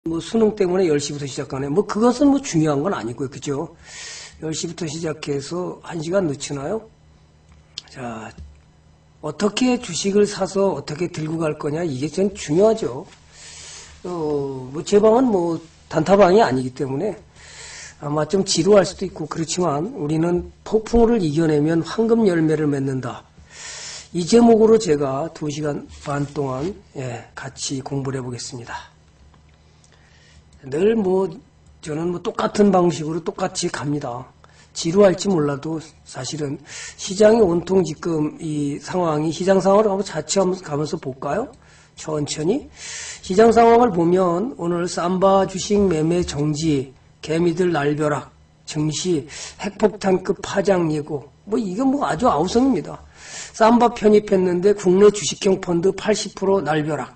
뭐 수능 때문에 10시부터 시작하네. 뭐 그것은 뭐 중요한 건 아니고요. 그죠? 10시부터 시작해서 1시간 늦추나요? 자, 어떻게 주식을 사서 어떻게 들고 갈 거냐, 이게 전 중요하죠. 뭐 제 방은 뭐 단타방이 아니기 때문에 아마 좀 지루할 수도 있고 그렇지만 우리는 폭풍우를 이겨내면 황금 열매를 맺는다. 이 제목으로 제가 2시간 반 동안 같이 공부를 해보겠습니다. 늘 저는 똑같은 방식으로 똑같이 갑니다. 지루할지 몰라도 사실은 시장이 온통 지금 이 상황이 시장 상황을 한번 자체 가면서 볼까요? 천천히 시장 상황을 보면 오늘 삼바 주식 매매 정지, 개미들 날벼락, 증시 핵폭탄급 파장 예고, 이건 아주 아우성입니다. 삼바 편입했는데 국내 주식형 펀드 80% 날벼락.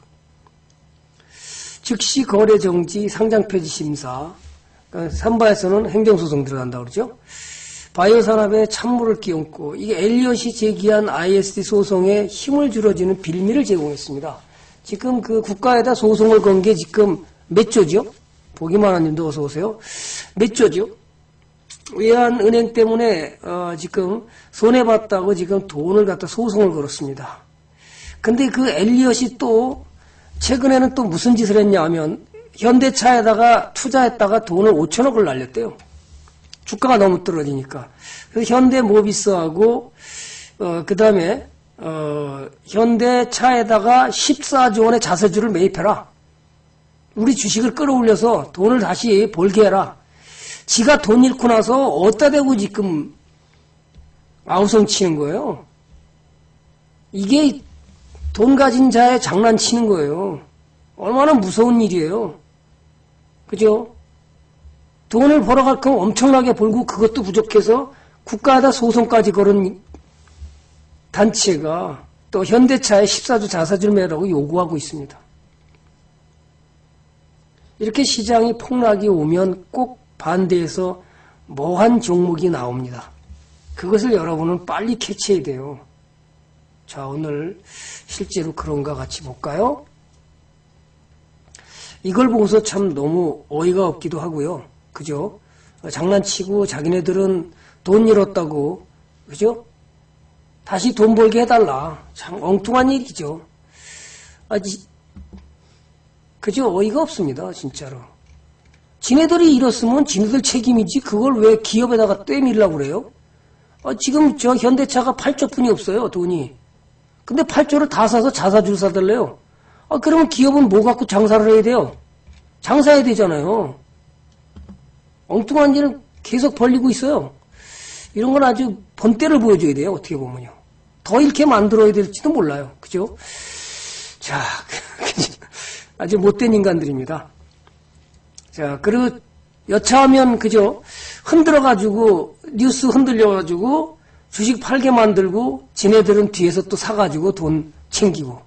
즉시 거래 정지, 상장 폐지 심사. 그러니까 삼바에서는 행정소송 들어간다고 그러죠. 바이오 산업에 찬물을 끼얹고 이게 엘리엇이 제기한 ISD 소송에 힘을 줄여주는 빌미를 제공했습니다. 지금 그 국가에다 소송을 건 게 지금 몇 조죠? 보기만한 님도 어서 오세요. 몇 조죠? 외환은행 때문에 지금 손해봤다고 지금 돈을 갖다 소송을 걸었습니다. 근데 그 엘리엇이 또 최근에는 또 무슨 짓을 했냐 하면 현대차에다가 투자했다가 돈을 5천억을 날렸대요. 주가가 너무 떨어지니까. 그래서 현대모비스하고 그 다음에 현대차에다가 14조 원의 자사주를 매입해라. 우리 주식을 끌어올려서 돈을 다시 벌게 해라. 지가 돈 잃고 나서 어디다 대고 지금 아우성 치는 거예요. 이게 돈 가진 자의 장난치는 거예요. 얼마나 무서운 일이에요. 그죠? 돈을 벌어갈 거면 엄청나게 벌고 그것도 부족해서 국가에다 소송까지 걸은 단체가 또 현대차에 14조 자사주를 매라고 요구하고 있습니다. 이렇게 시장이 폭락이 오면 꼭 반대해서 뭐한 종목이 나옵니다. 그것을 여러분은 빨리 캐치해야 돼요. 자, 오늘 실제로 그런가 같이 볼까요? 이걸 보고서 참 너무 어이가 없기도 하고요. 그죠? 장난치고 자기네들은 돈 잃었다고, 그죠? 다시 돈 벌게 해달라. 참 엉뚱한 일이죠. 그죠? 어이가 없습니다. 진짜로. 지네들이 잃었으면 지네들 책임이지 그걸 왜 기업에다가 떼밀려고 그래요? 지금 저 현대차가 8조뿐이 없어요. 돈이. 근데 8조를 다 사서 자사주를 사달래요. 그러면 기업은 뭐 갖고 장사를 해야 돼요? 장사해야 되잖아요. 엉뚱한 일을 계속 벌리고 있어요. 이런 건 아주 본때를 보여줘야 돼요. 어떻게 보면요. 더 이렇게 만들어야 될지도 몰라요. 그죠? 자, 아주 못된 인간들입니다. 자, 그리고 여차하면, 그죠? 흔들어가지고, 뉴스 흔들려가지고, 주식 팔게 만들고, 지네들은 뒤에서 또 사가지고 돈 챙기고.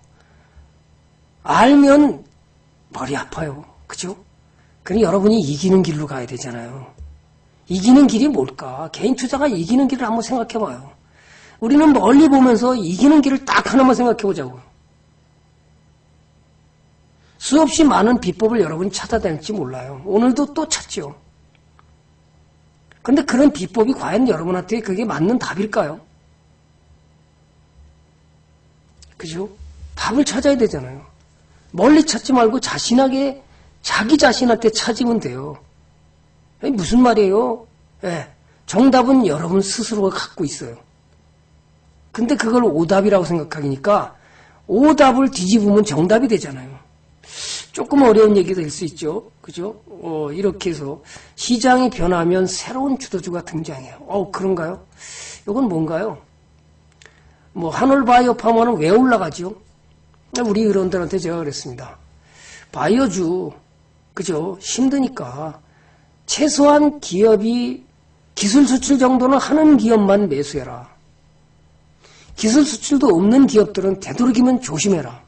알면 머리 아파요. 그죠? 그럼 여러분이 이기는 길로 가야 되잖아요. 이기는 길이 뭘까? 개인 투자가 이기는 길을 한번 생각해봐요. 우리는 멀리 보면서 이기는 길을 딱 하나만 생각해보자고요. 수없이 많은 비법을 여러분이 찾아다닐지 몰라요. 오늘도 또 찾죠. 근데 그런 비법이 과연 여러분한테 그게 맞는 답일까요? 그죠? 답을 찾아야 되잖아요. 멀리 찾지 말고 자기 자신한테 찾으면 돼요. 무슨 말이에요? 정답은 여러분 스스로가 갖고 있어요. 근데 그걸 오답이라고 생각하니까 오답을 뒤집으면 정답이 되잖아요. 조금 어려운 얘기가 될 수 있죠. 그죠? 이렇게 해서 시장이 변하면 새로운 주도주가 등장해요. 그런가요? 이건 뭔가요? 한올바이오 파머는 왜 올라가죠? 우리 의원들한테 제가 그랬습니다. 바이오주, 그죠? 힘드니까 최소한 기업이 기술 수출 정도는 하는 기업만 매수해라. 기술 수출도 없는 기업들은 되도록이면 조심해라.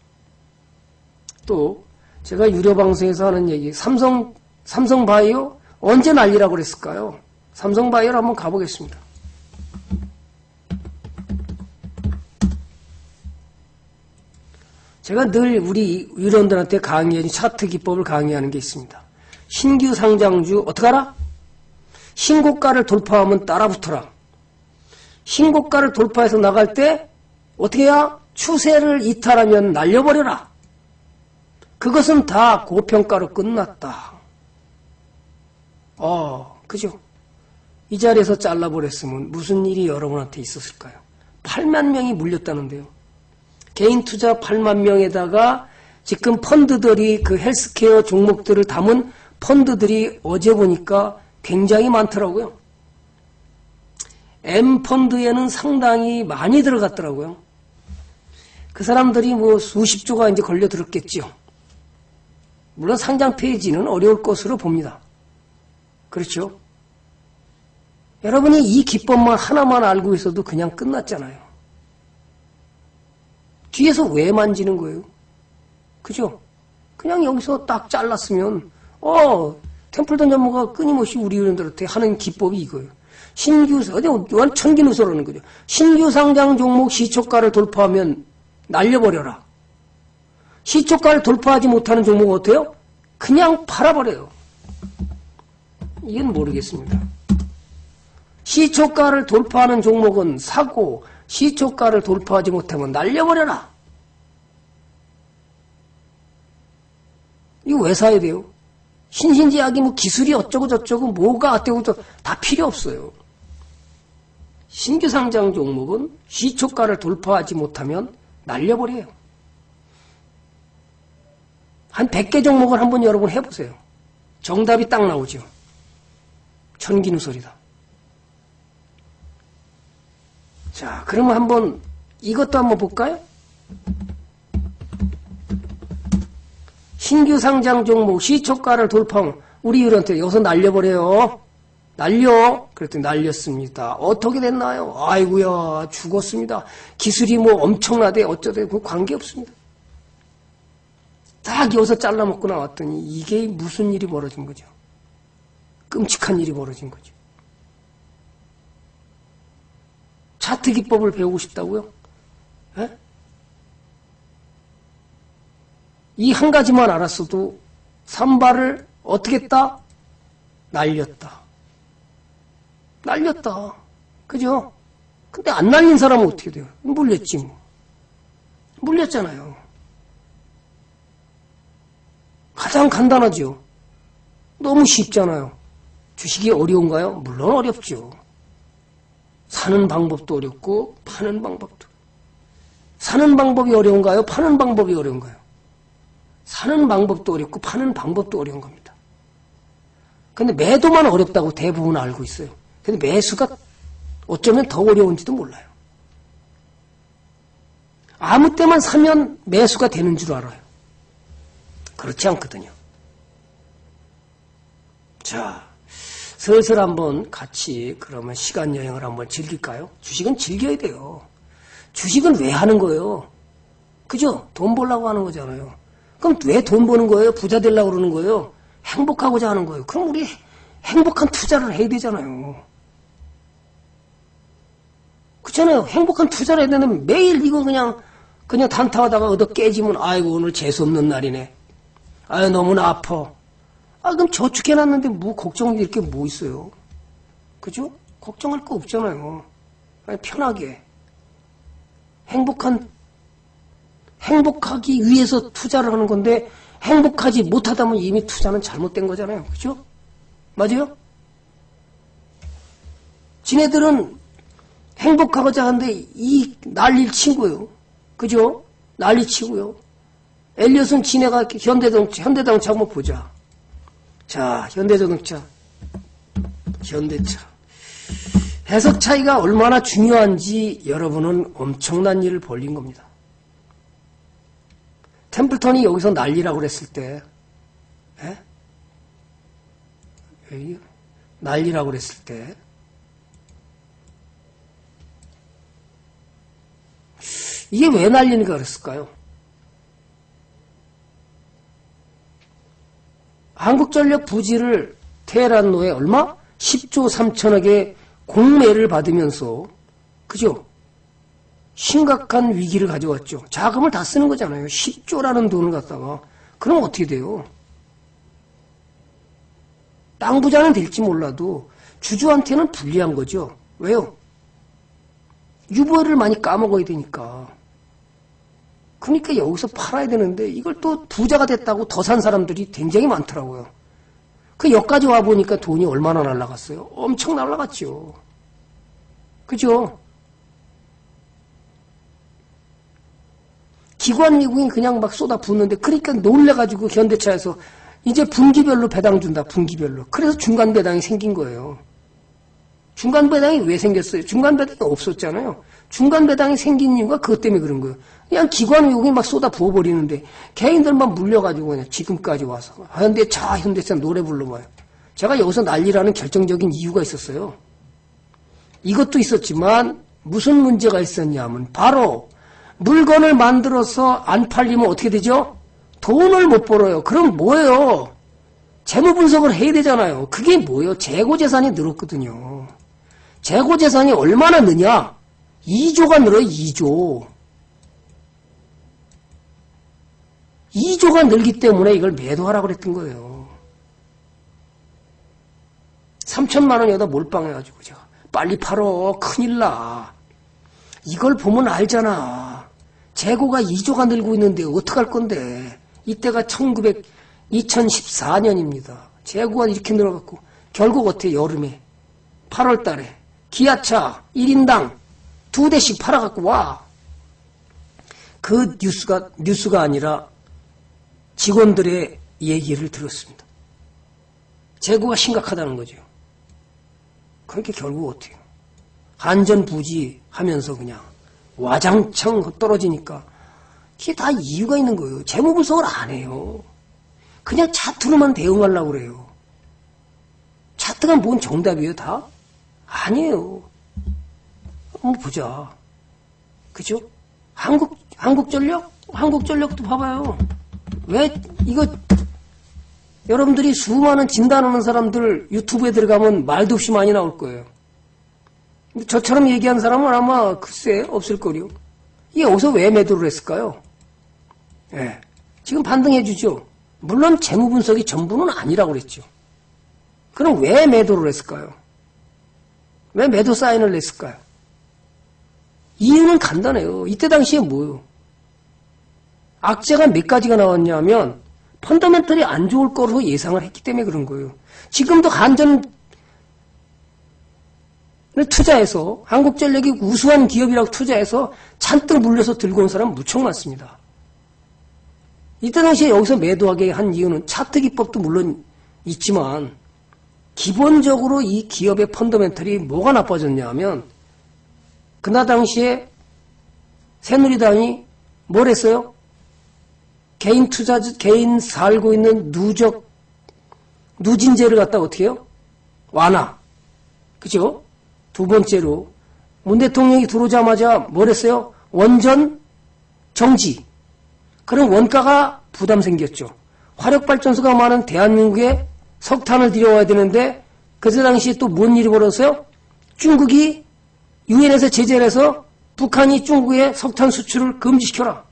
또 제가 유료 방송에서 하는 얘기, 삼성바이오 언제 난리라고 그랬을까요? 삼성바이오를 한번 가보겠습니다. 제가 늘 우리 위원들한테 강의하는 차트 기법을 강의하는 게 있습니다. 신규 상장주 어떻게 알아? 신고가를 돌파하면 따라붙어라. 신고가를 돌파해서 나갈 때 어떻게 해야? 추세를 이탈하면 날려버려라. 그것은 다 고평가로 끝났다. 그죠? 이 자리에서 잘라버렸으면 무슨 일이 여러분한테 있었을까요? 8만 명이 물렸다는데요. 개인 투자 8만 명에다가 지금 펀드들이 그 헬스케어 종목들을 담은 펀드들이 어제 보니까 굉장히 많더라고요. M펀드에는 상당히 많이 들어갔더라고요. 그 사람들이 뭐 수십조가 이제 걸려들었겠죠. 물론 상장 폐지는 어려울 것으로 봅니다. 그렇죠? 여러분이 이 기법만 하나만 알고 있어도 그냥 끝났잖아요. 뒤에서 왜 만지는 거예요? 그죠? 그냥 여기서 딱 잘랐으면 템플턴 전문가가 끊임없이 우리 회원들한테 하는 기법이 이거예요. 천기누설하는 거죠. 신규 상장 종목 시초가를 돌파하면 날려버려라. 시초가를 돌파하지 못하는 종목은 어때요? 그냥 팔아버려요. 이건 모르겠습니다. 시초가를 돌파하는 종목은 사고 시초가를 돌파하지 못하면 날려버려라. 이거 왜 사야 돼요? 신신지약이 뭐 기술이 어쩌고 저쩌고 뭐가 어쩌고 저쩌고 다 필요 없어요. 신규 상장 종목은 시초가를 돌파하지 못하면 날려버려요. 한 100개 종목을 한번 여러분 해보세요. 정답이 딱 나오죠. 천기누설이다. 자, 그러면 한번 이것도 한번 볼까요? 신규 상장 종목 시초가를 돌파하면 우리 유료한테 여기서 날려버려요. 날려. 그랬더니 날렸습니다. 어떻게 됐나요? 아이고야 죽었습니다. 기술이 뭐 엄청나대 어쩌대 그 관계없습니다. 딱 여기서 잘라먹고 나왔더니 이게 무슨 일이 벌어진 거죠? 끔찍한 일이 벌어진 거죠. 차트 기법을 배우고 싶다고요? 에? 이 한 가지만 알았어도 산발을 어떻게 했다? 날렸다. 날렸다. 그죠? 근데 안 날린 사람은 어떻게 돼요? 물렸지 뭐. 물렸잖아요. 가장 간단하죠. 너무 쉽잖아요. 주식이 어려운가요? 물론 어렵죠. 사는 방법도 어렵고 파는 방법도. 사는 방법이 어려운가요? 파는 방법이 어려운가요? 사는 방법도 어렵고 파는 방법도 어려운 겁니다. 근데 매도만 어렵다고 대부분 알고 있어요. 근데 매수가 어쩌면 더 어려운지도 몰라요. 아무 때만 사면 매수가 되는 줄 알아요. 그렇지 않거든요. 자, 슬슬 한번 같이 그러면 시간 여행을 한번 즐길까요? 주식은 즐겨야 돼요. 주식은 왜 하는 거예요? 그죠? 돈 벌려고 하는 거잖아요. 그럼 왜 돈 버는 거예요? 부자 되려고 그러는 거예요? 행복하고자 하는 거예요. 그럼 우리 행복한 투자를 해야 되잖아요. 그렇잖아요. 행복한 투자를 해야 되는데 매일 이거 그냥 단타하다가 얻어 깨지면 아이고 오늘 재수없는 날이네. 아유 너무나 아파. 그럼 저축해놨는데 뭐 걱정이 이렇게 뭐 있어요? 그죠? 걱정할 거 없잖아요. 아니, 편하게. 행복하기 위해서 투자를 하는 건데 행복하지 못하다면 이미 투자는 잘못된 거잖아요. 그죠? 맞아요? 지네들은 행복하고자 하는데 이 난리를 친 거예요. 그죠? 난리 치고요. 엘리엇은 지네가 현대자동차 한번 보자. 자, 현대자동차. 해석 차이가 얼마나 중요한지 여러분은 엄청난 일을 벌린 겁니다. 템플턴이 여기서 난리라고 그랬을 때, 난리라고 그랬을 때, 이게 왜 난리인가 그랬을까요? 한국전력 부지를 테헤란로에 얼마? 10조 3천억의 공매를 받으면서, 그죠? 심각한 위기를 가져왔죠. 자금을 다 쓰는 거잖아요. 10조라는 돈을 갖다가. 그럼 어떻게 돼요? 땅 부자는 될지 몰라도 주주한테는 불리한 거죠. 왜요? 유보를 많이 까먹어야 되니까. 그러니까 여기서 팔아야 되는데 이걸 또 부자가 됐다고 더 산 사람들이 굉장히 많더라고요. 그 역까지 와보니까 돈이 얼마나 날라갔어요? 엄청 날라갔죠. 그죠? 기관 미국인 그냥 막 쏟아붓는데 그러니까 놀래가지고 현대차에서 이제 분기별로 배당 준다. 분기별로. 그래서 중간 배당이 생긴 거예요. 중간 배당이 왜 생겼어요? 중간 배당이 없었잖아요. 중간 배당이 생긴 이유가 그것 때문에 그런 거예요. 그냥 기관 미국인 막 쏟아 부어버리는데 개인들만 물려가지고 그냥 지금까지 와서 현대차 노래 불러봐요. 제가 여기서 난리라는 결정적인 이유가 있었어요. 이것도 있었지만 무슨 문제가 있었냐면 바로 물건을 만들어서 안 팔리면 어떻게 되죠? 돈을 못 벌어요. 그럼 뭐예요? 재무 분석을 해야 되잖아요. 그게 뭐예요? 재고재산이 늘었거든요. 재고재산이 얼마나 느냐? 2조가 늘어요. 2조. 2조가 늘기 때문에 이걸 매도하라고 그랬던 거예요. 3천만 원 여기다 몰빵해가지고 제가 빨리 팔어. 큰일 나. 이걸 보면 알잖아. 재고가 2조가 늘고 있는데 어떡할 건데. 이때가 2014년입니다. 재고가 이렇게 늘어갖고 결국 어떻게 여름에 8월 달에 기아차 1인당 2대씩 팔아갖고 와. 그 뉴스가 아니라 직원들의 얘기를 들었습니다. 재고가 심각하다는 거죠. 그러니까 결국 어때요? 한전부지 하면서 그냥 와장창 떨어지니까 그게 다 이유가 있는 거예요. 재무 분석을 안 해요. 그냥 차트로만 대응하려고 그래요. 차트가 뭔 정답이에요, 다? 아니에요. 한번 보자. 그죠? 한국전력도 봐봐요. 왜 이거 여러분들이 수많은 진단하는 사람들 유튜브에 들어가면 말도 없이 많이 나올 거예요. 근데 저처럼 얘기한 사람은 아마 글쎄 없을 거요. 이게 어디서 왜 매도를 했을까요? 예. 지금 반등해 주죠. 물론 재무 분석이 전부는 아니라고 그랬죠. 그럼 왜 매도를 했을까요? 왜 매도 사인을 냈을까요? 이유는 간단해요. 이때 당시에 뭐예요? 악재가 몇 가지가 나왔냐면 펀더멘털이 안 좋을 거로 예상을 했기 때문에 그런 거예요. 지금도 한전을 투자해서 한국전력이 우수한 기업이라고 투자해서 잔뜩 물려서 들고 온 사람 무척 많습니다. 이때 당시에 여기서 매도하게 한 이유는 차트 기법도 물론 있지만 기본적으로 이 기업의 펀더멘털이 뭐가 나빠졌냐 하면 그나 당시에 새누리당이 뭘 했어요? 개인 살고 있는 누진제를 갖다 어떻게 해요? 완화. 그죠? 두 번째로 문 대통령이 들어오자마자 뭘 했어요? 원전 정지. 그럼 원가가 부담 생겼죠. 화력발전소가 많은 대한민국에 석탄을 들여와야 되는데 그때 당시에 또 뭔 일이 벌어졌어요? 중국이 유엔에서 제재를 해서 북한이 중국에 석탄 수출을 금지시켜라.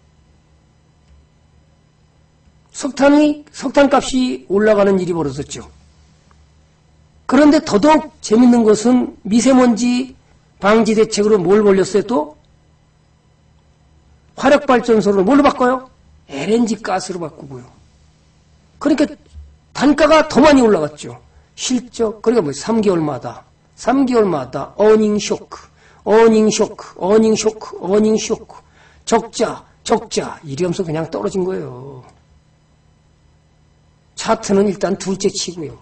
석탄값이 올라가는 일이 벌어졌죠. 그런데 더더욱 재밌는 것은 미세먼지 방지 대책으로 뭘 벌렸어요 또? 화력발전소를 뭘로 바꿔요? LNG 가스로 바꾸고요. 그러니까 단가가 더 많이 올라갔죠. 실적, 그러니까 뭐 3개월마다 어닝 쇼크, 적자, 이러면서 그냥 떨어진 거예요. 차트는 일단 둘째 치고요.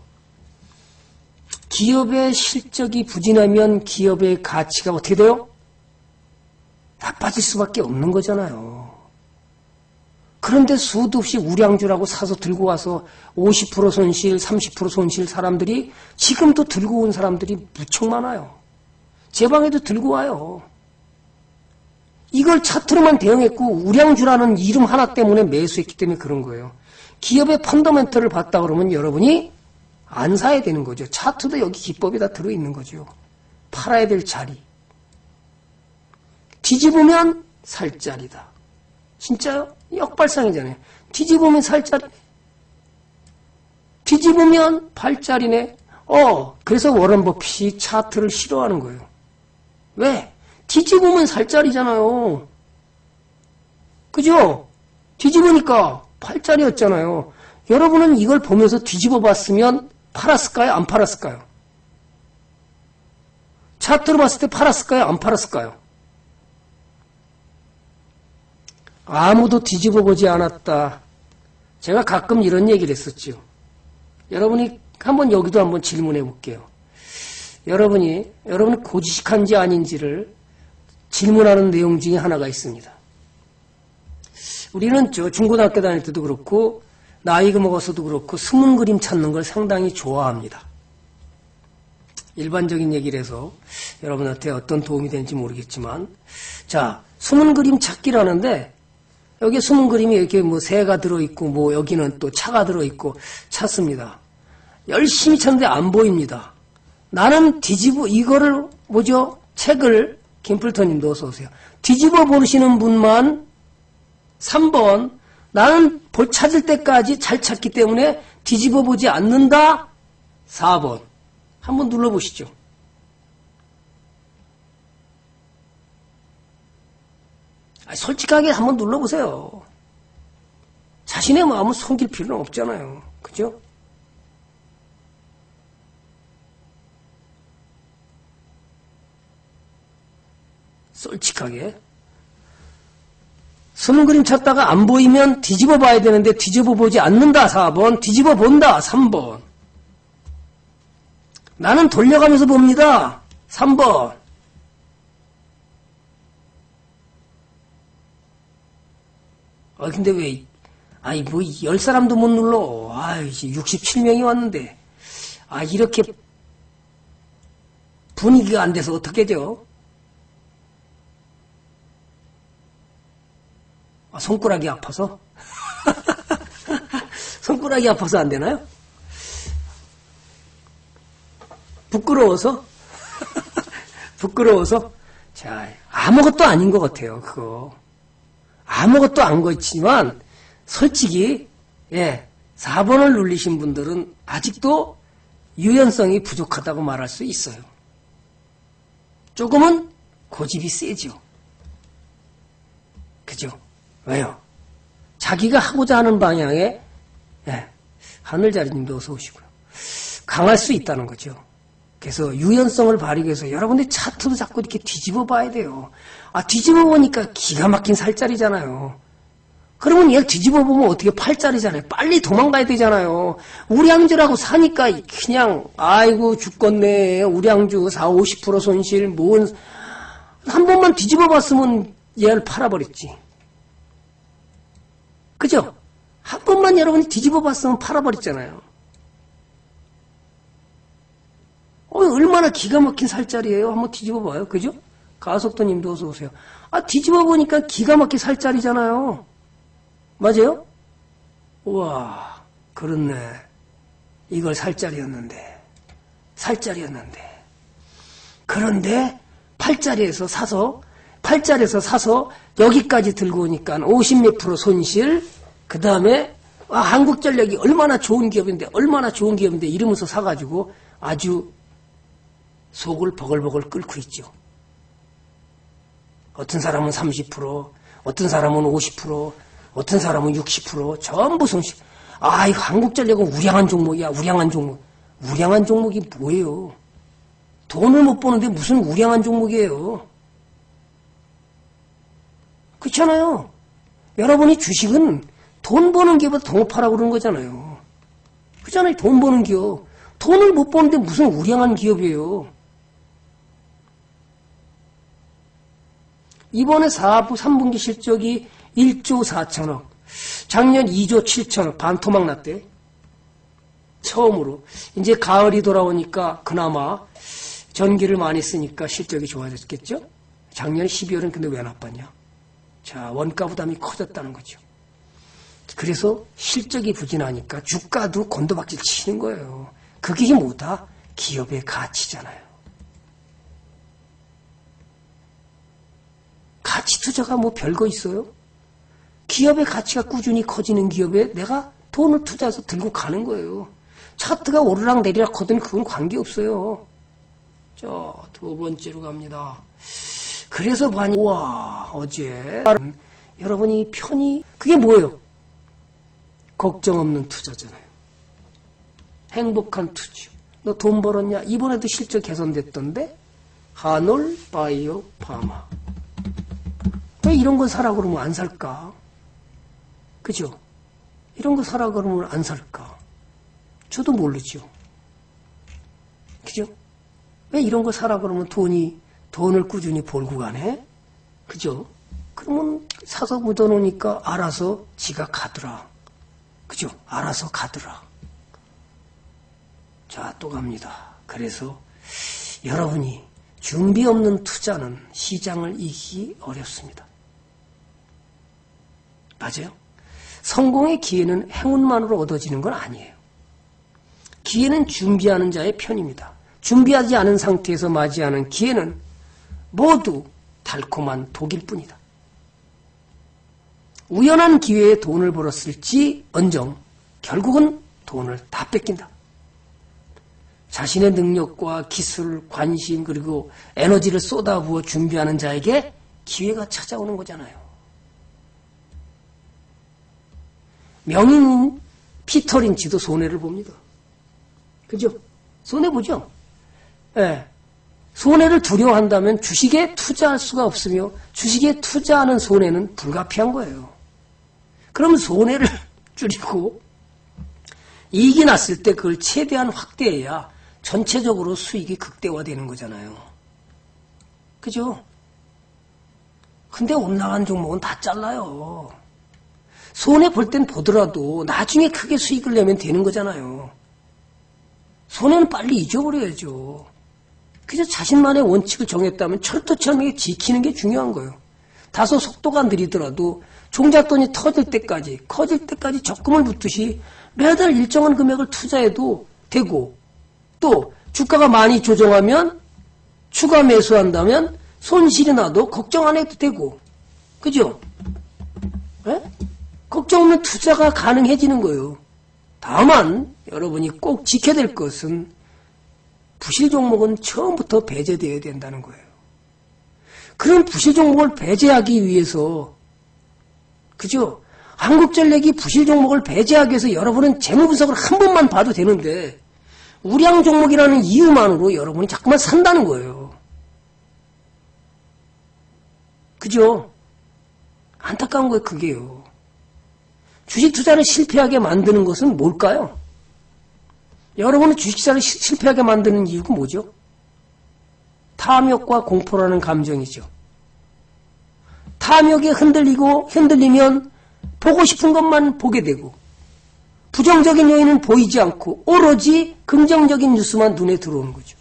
기업의 실적이 부진하면 기업의 가치가 어떻게 돼요? 나빠질 수밖에 없는 거잖아요. 그런데 수도 없이 우량주라고 사서 들고 와서 50% 손실, 30% 손실 사람들이 지금도 들고 온 사람들이 무척 많아요. 제 방에도 들고 와요. 이걸 차트로만 대응했고 우량주라는 이름 하나 때문에 매수했기 때문에 그런 거예요. 기업의 펀더멘털을 봤다 그러면 여러분이 안 사야 되는 거죠. 차트도 여기 기법이 다 들어있는 거죠. 팔아야 될 자리. 뒤집으면 살짜리다. 진짜요? 역발상이잖아요. 뒤집으면 살짜리. 뒤집으면 팔짜리네. 그래서 워런 버핏이 차트를 싫어하는 거예요. 왜? 뒤집으면 살짜리잖아요. 그죠? 뒤집으니까 팔짜리였잖아요. 여러분은 이걸 보면서 뒤집어 봤으면 팔았을까요? 안 팔았을까요? 차트로 봤을 때 팔았을까요? 안 팔았을까요? 아무도 뒤집어 보지 않았다. 제가 가끔 이런 얘기를 했었죠. 여러분이 여기도 한번 질문해 볼게요. 여러분이 고지식한지 아닌지를 질문하는 내용 중에 하나가 있습니다. 우리는 중고등학교 다닐 때도 그렇고 나이가 먹어서도 그렇고 숨은 그림 찾는 걸 상당히 좋아합니다. 일반적인 얘기를 해서 여러분한테 어떤 도움이 되는지 모르겠지만, 자, 숨은 그림 찾기라는데 여기 숨은 그림이 이렇게 새가 들어있고 여기는 또 차가 들어있고 찾습니다. 열심히 찾는데 안 보입니다. 나는 이거를 책을 김플터님도 어서 오세요. 뒤집어 보시는 분만 3번, 나는 찾을 때까지 잘 찾기 때문에 뒤집어 보지 않는다. 4번. 한번 눌러보시죠. 솔직하게 한번 눌러보세요. 자신의 마음을 숨길 필요는 없잖아요. 그죠? 솔직하게. 숨은 그림 찾다가 안 보이면 뒤집어 봐야 되는데 뒤집어 보지 않는다. 4번. 뒤집어 본다. 3번. 나는 돌려가면서 봅니다. 3번. 근데 왜, 10사람도 못 눌러. 67명이 왔는데. 이렇게 분위기가 안 돼서 어떡하죠? 손가락이 아파서? 손가락이 아파서 안 되나요? 부끄러워서? 부끄러워서? 자, 아무것도 아닌 것 같아요, 그거. 아무것도 안 거지만, 솔직히, 4번을 눌리신 분들은 아직도 유연성이 부족하다고 말할 수 있어요. 조금은 고집이 세죠. 그죠? 왜요? 자기가 하고자 하는 방향에, 하늘자리님도 어서 오시고요. 강할 수 있다는 거죠. 그래서 유연성을 발휘하기 위해서 여러분들 차트도 자꾸 이렇게 뒤집어 봐야 돼요. 뒤집어 보니까 기가 막힌 살짜리잖아요. 그러면 얘 뒤집어 보면 어떻게 팔짜리잖아요. 빨리 도망가야 되잖아요. 우량주라고 사니까 그냥 아이고 죽겠네. 우량주 40-50% 손실 한 번만 뒤집어 봤으면 얘를 팔아버렸지. 그죠? 한 번만 여러분이 뒤집어 봤으면 팔아버렸잖아요. 얼마나 기가 막힌 살짜리예요. 한번 뒤집어 봐요. 그죠? 가속도님도 어서 오세요. 뒤집어 보니까 기가 막힌 살짜리잖아요. 맞아요? 우와, 그렇네. 이걸 살짜리였는데. 그런데 8짜리에서 사서 여기까지 들고 오니까 50몇 프로 손실. 그 다음에 한국전력이 얼마나 좋은 기업인데 이러면서 사가지고 아주 속을 버글버글 끓고 있죠. 어떤 사람은 30%, 어떤 사람은 50%, 어떤 사람은 60% 전부 손실. 이거 한국전력은 우량한 종목이야. 우량한 종목이 뭐예요? 돈을 못 버는데 무슨 우량한 종목이에요? 그렇잖아요. 여러분이 주식은 돈 버는 기업보다 더 팔라고 그러는 거잖아요. 그렇잖아요. 돈 버는 기업. 돈을 못 버는데 무슨 우량한 기업이에요? 이번에 3분기 실적이 1조 4천억. 작년 2조 7천억. 반토막 났대. 처음으로. 이제 가을이 돌아오니까 그나마 전기를 많이 쓰니까 실적이 좋아졌겠죠? 작년 12월은 근데 왜 나빴냐? 자, 원가 부담이 커졌다는 거죠. 그래서 실적이 부진하니까 주가도 곤도박질 치는 거예요. 그게 뭐다? 기업의 가치잖아요. 가치 투자가 뭐 별거 있어요? 기업의 가치가 꾸준히 커지는 기업에 내가 돈을 투자해서 들고 가는 거예요. 차트가 오르락 내리락 하든 그건 관계없어요. 자, 두 번째로 갑니다. 그래서 우와, 어제 여러분이 편히 그게 뭐예요? 걱정 없는 투자잖아요. 행복한 투자. 너 돈 벌었냐? 이번에도 실적 개선됐던데? 하놀 바이오 파마. 왜 이런 거 사라 그러면 안 살까? 그죠? 이런 거 사라 그러면 안 살까? 저도 모르죠. 그죠? 왜 이런 거 사라 그러면 돈을 꾸준히 벌고 가네? 그죠? 그러면 사서 묻어놓으니까 알아서 지가 가더라. 그죠? 알아서 가더라. 자, 또 갑니다. 그래서 여러분이 준비 없는 투자는 시장을 이기기 어렵습니다. 맞아요? 성공의 기회는 행운만으로 얻어지는 건 아니에요. 기회는 준비하는 자의 편입니다. 준비하지 않은 상태에서 맞이하는 기회는 모두 달콤한 독일 뿐이다. 우연한 기회에 돈을 벌었을지 언정 결국은 돈을 다 뺏긴다. 자신의 능력과 기술, 관심 그리고 에너지를 쏟아부어 준비하는 자에게 기회가 찾아오는 거잖아요. 명인 피터 린치도 손해를 봅니다. 그죠? 손해보죠? 예. 손해를 두려워한다면 주식에 투자할 수가 없으며 주식에 투자하는 손해는 불가피한 거예요. 그럼 손해를 줄이고 이익이 났을 때 그걸 최대한 확대해야 전체적으로 수익이 극대화되는 거잖아요. 그죠? 근데 올라간 종목은 다 잘라요. 손해 볼 땐 보더라도 나중에 크게 수익을 내면 되는 거잖아요. 손해는 빨리 잊어버려야죠. 그저 자신만의 원칙을 정했다면 철두철미하게 지키는 게 중요한 거예요. 다소 속도가 느리더라도 종잣돈이 커질 때까지 적금을 붓듯이 매달 일정한 금액을 투자해도 되고 또 주가가 많이 조정하면 추가 매수한다면 손실이 나도 걱정 안 해도 되고 그죠? 에? 걱정 없는 투자가 가능해지는 거예요. 다만 여러분이 꼭 지켜야 될 것은 부실 종목은 처음부터 배제되어야 된다는 거예요. 그런 부실 종목을 배제하기 위해서 그죠? 한국전력이 부실 종목을 배제하기 위해서 여러분은 재무분석을 한 번만 봐도 되는데 우량 종목이라는 이유만으로 여러분이 자꾸만 산다는 거예요. 그죠? 안타까운 거예요, 그게요. 주식 투자를 실패하게 만드는 것은 뭘까요? 여러분은 주식 투자를 실패하게 만드는 이유가 뭐죠? 탐욕과 공포라는 감정이죠. 탐욕에 흔들리면 보고 싶은 것만 보게 되고 부정적인 요인은 보이지 않고 오로지 긍정적인 뉴스만 눈에 들어오는 거죠.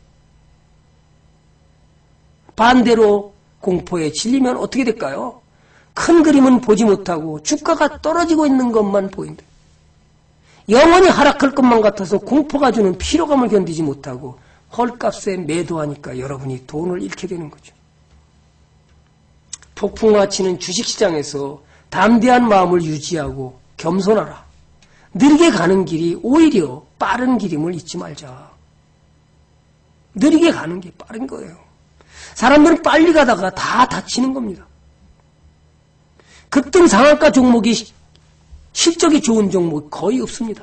반대로 공포에 질리면 어떻게 될까요? 큰 그림은 보지 못하고 주가가 떨어지고 있는 것만 보인다. 영원히 하락할 것만 같아서 공포가 주는 피로감을 견디지 못하고 헐값에 매도하니까 여러분이 돈을 잃게 되는 거죠. 폭풍과 치는 주식시장에서 담대한 마음을 유지하고 겸손하라. 느리게 가는 길이 오히려 빠른 길임을 잊지 말자. 느리게 가는 게 빠른 거예요. 사람들은 빨리 가다가 다 다치는 겁니다. 급등 상한가 종목이 실적이 좋은 종목이 거의 없습니다.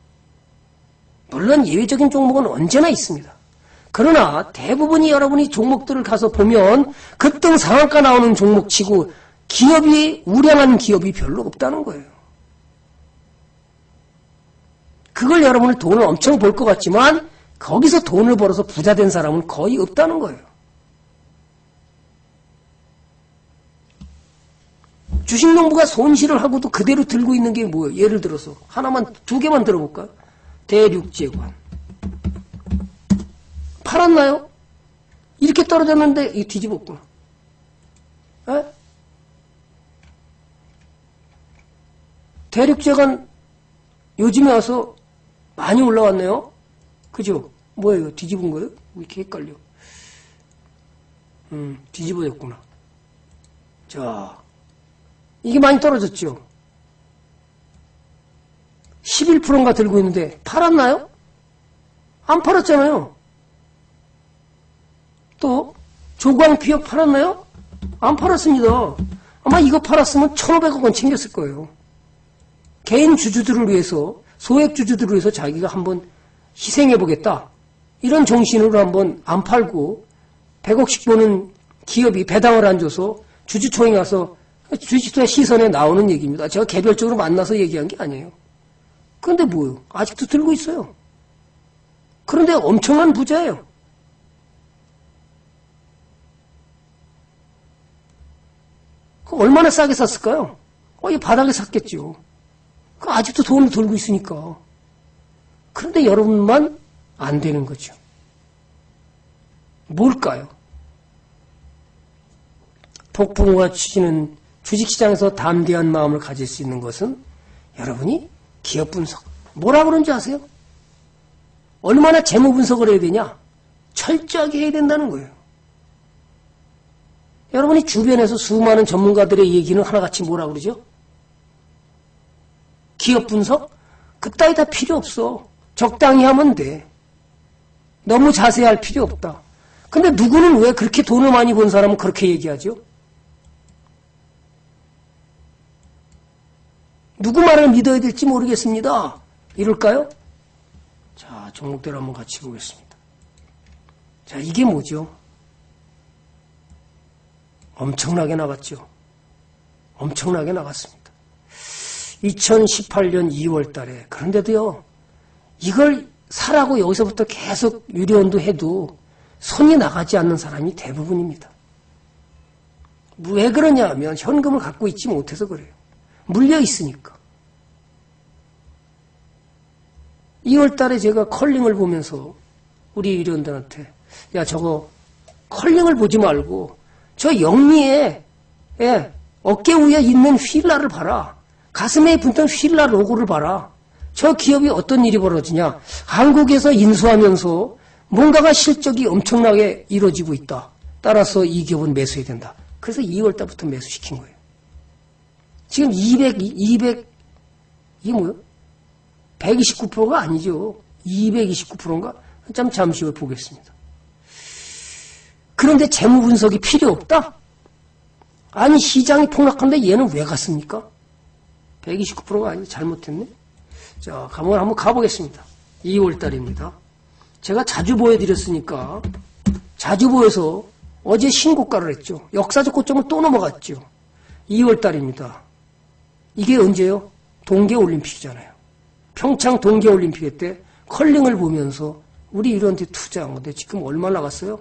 물론 예외적인 종목은 언제나 있습니다. 그러나 대부분이 여러분이 종목들을 가서 보면 급등 상한가 나오는 종목치고 기업이 우량한 기업이 별로 없다는 거예요. 그걸 여러분은 돈을 엄청 벌 것 같지만 거기서 돈을 벌어서 부자 된 사람은 거의 없다는 거예요. 주식농부가 손실을 하고도 그대로 들고 있는 게 뭐예요? 예를 들어서 두 개만 들어볼까요? 대륙제관 팔았나요? 이렇게 떨어졌는데 이 뒤집었구나. 에? 대륙제관 요즘에 와서 많이 올라왔네요. 그죠? 뭐예요? 뒤집은 거예요? 왜 이렇게 헷갈려? 뒤집어졌구나. 자, 이게 많이 떨어졌죠. 11%인가 들고 있는데 팔았나요? 안 팔았잖아요. 또 조광피혁 팔았나요? 안 팔았습니다. 아마 이거 팔았으면 1,500억 원 챙겼을 거예요. 개인 주주들을 위해서, 소액 주주들을 위해서 자기가 한번 희생해보겠다. 이런 정신으로 한번 안 팔고 100억씩 버는 기업이 배당을 안 줘서 주주총회 가서 주식투자 시선에 나오는 얘기입니다. 제가 개별적으로 만나서 얘기한 게 아니에요. 그런데 뭐요? 아직도 들고 있어요. 그런데 엄청난 부자예요. 얼마나 싸게 샀을까요? 이 바닥에 샀겠죠. 아직도 돈을 들고 있으니까. 그런데 여러분만 안 되는 거죠. 뭘까요? 폭풍우가 치는 주식시장에서 담대한 마음을 가질 수 있는 것은 여러분이 기업 분석. 뭐라 그런지 아세요? 얼마나 재무 분석을 해야 되냐? 철저하게 해야 된다는 거예요. 여러분이 주변에서 수많은 전문가들의 얘기는 하나같이 뭐라 그러죠? 기업 분석? 그따위 다 필요 없어. 적당히 하면 돼. 너무 자세히 할 필요 없다. 근데 누구는 왜 그렇게 돈을 많이 번 사람은 그렇게 얘기하죠? 누구 말을 믿어야 될지 모르겠습니다. 이럴까요? 자, 종목대로 한번 같이 보겠습니다. 자, 이게 뭐죠? 엄청나게 나갔죠. 엄청나게 나갔습니다. 2018년 2월 달에. 그런데도요, 이걸 사라고 여기서부터 계속 유료원도 해도 손이 나가지 않는 사람이 대부분입니다. 왜 그러냐 하면 현금을 갖고 있지 못해서 그래요. 물려 있으니까. 2월 달에 제가 컬링을 보면서 우리 유료원들한테 야, 저거 컬링을 보지 말고 저 영리에 어깨 위에 있는 휠라를 봐라. 가슴에 붙는 휠라 로고를 봐라. 저 기업이 어떤 일이 벌어지냐. 한국에서 인수하면서 뭔가가 실적이 엄청나게 이루어지고 있다. 따라서 이 기업은 매수해야 된다. 그래서 2월 달부터 매수시킨 거예요. 지금 200, 이게 뭐요? 129%가 아니죠. 229%인가? 잠시 후에 보겠습니다. 그런데 재무 분석이 필요 없다? 아니, 시장이 폭락한데 얘는 왜 갔습니까? 129%가 아니고 잘못했네. 자, 한번 가보겠습니다. 2월 달입니다. 제가 자주 보여드렸으니까 자주 보여서 어제 신고가를 했죠. 역사적 고점을 또 넘어갔죠. 2월 달입니다. 이게 언제요? 동계올림픽이잖아요. 평창 동계올림픽 때 컬링을 보면서 우리 이런데 투자한 건데 지금 얼마 나갔어요?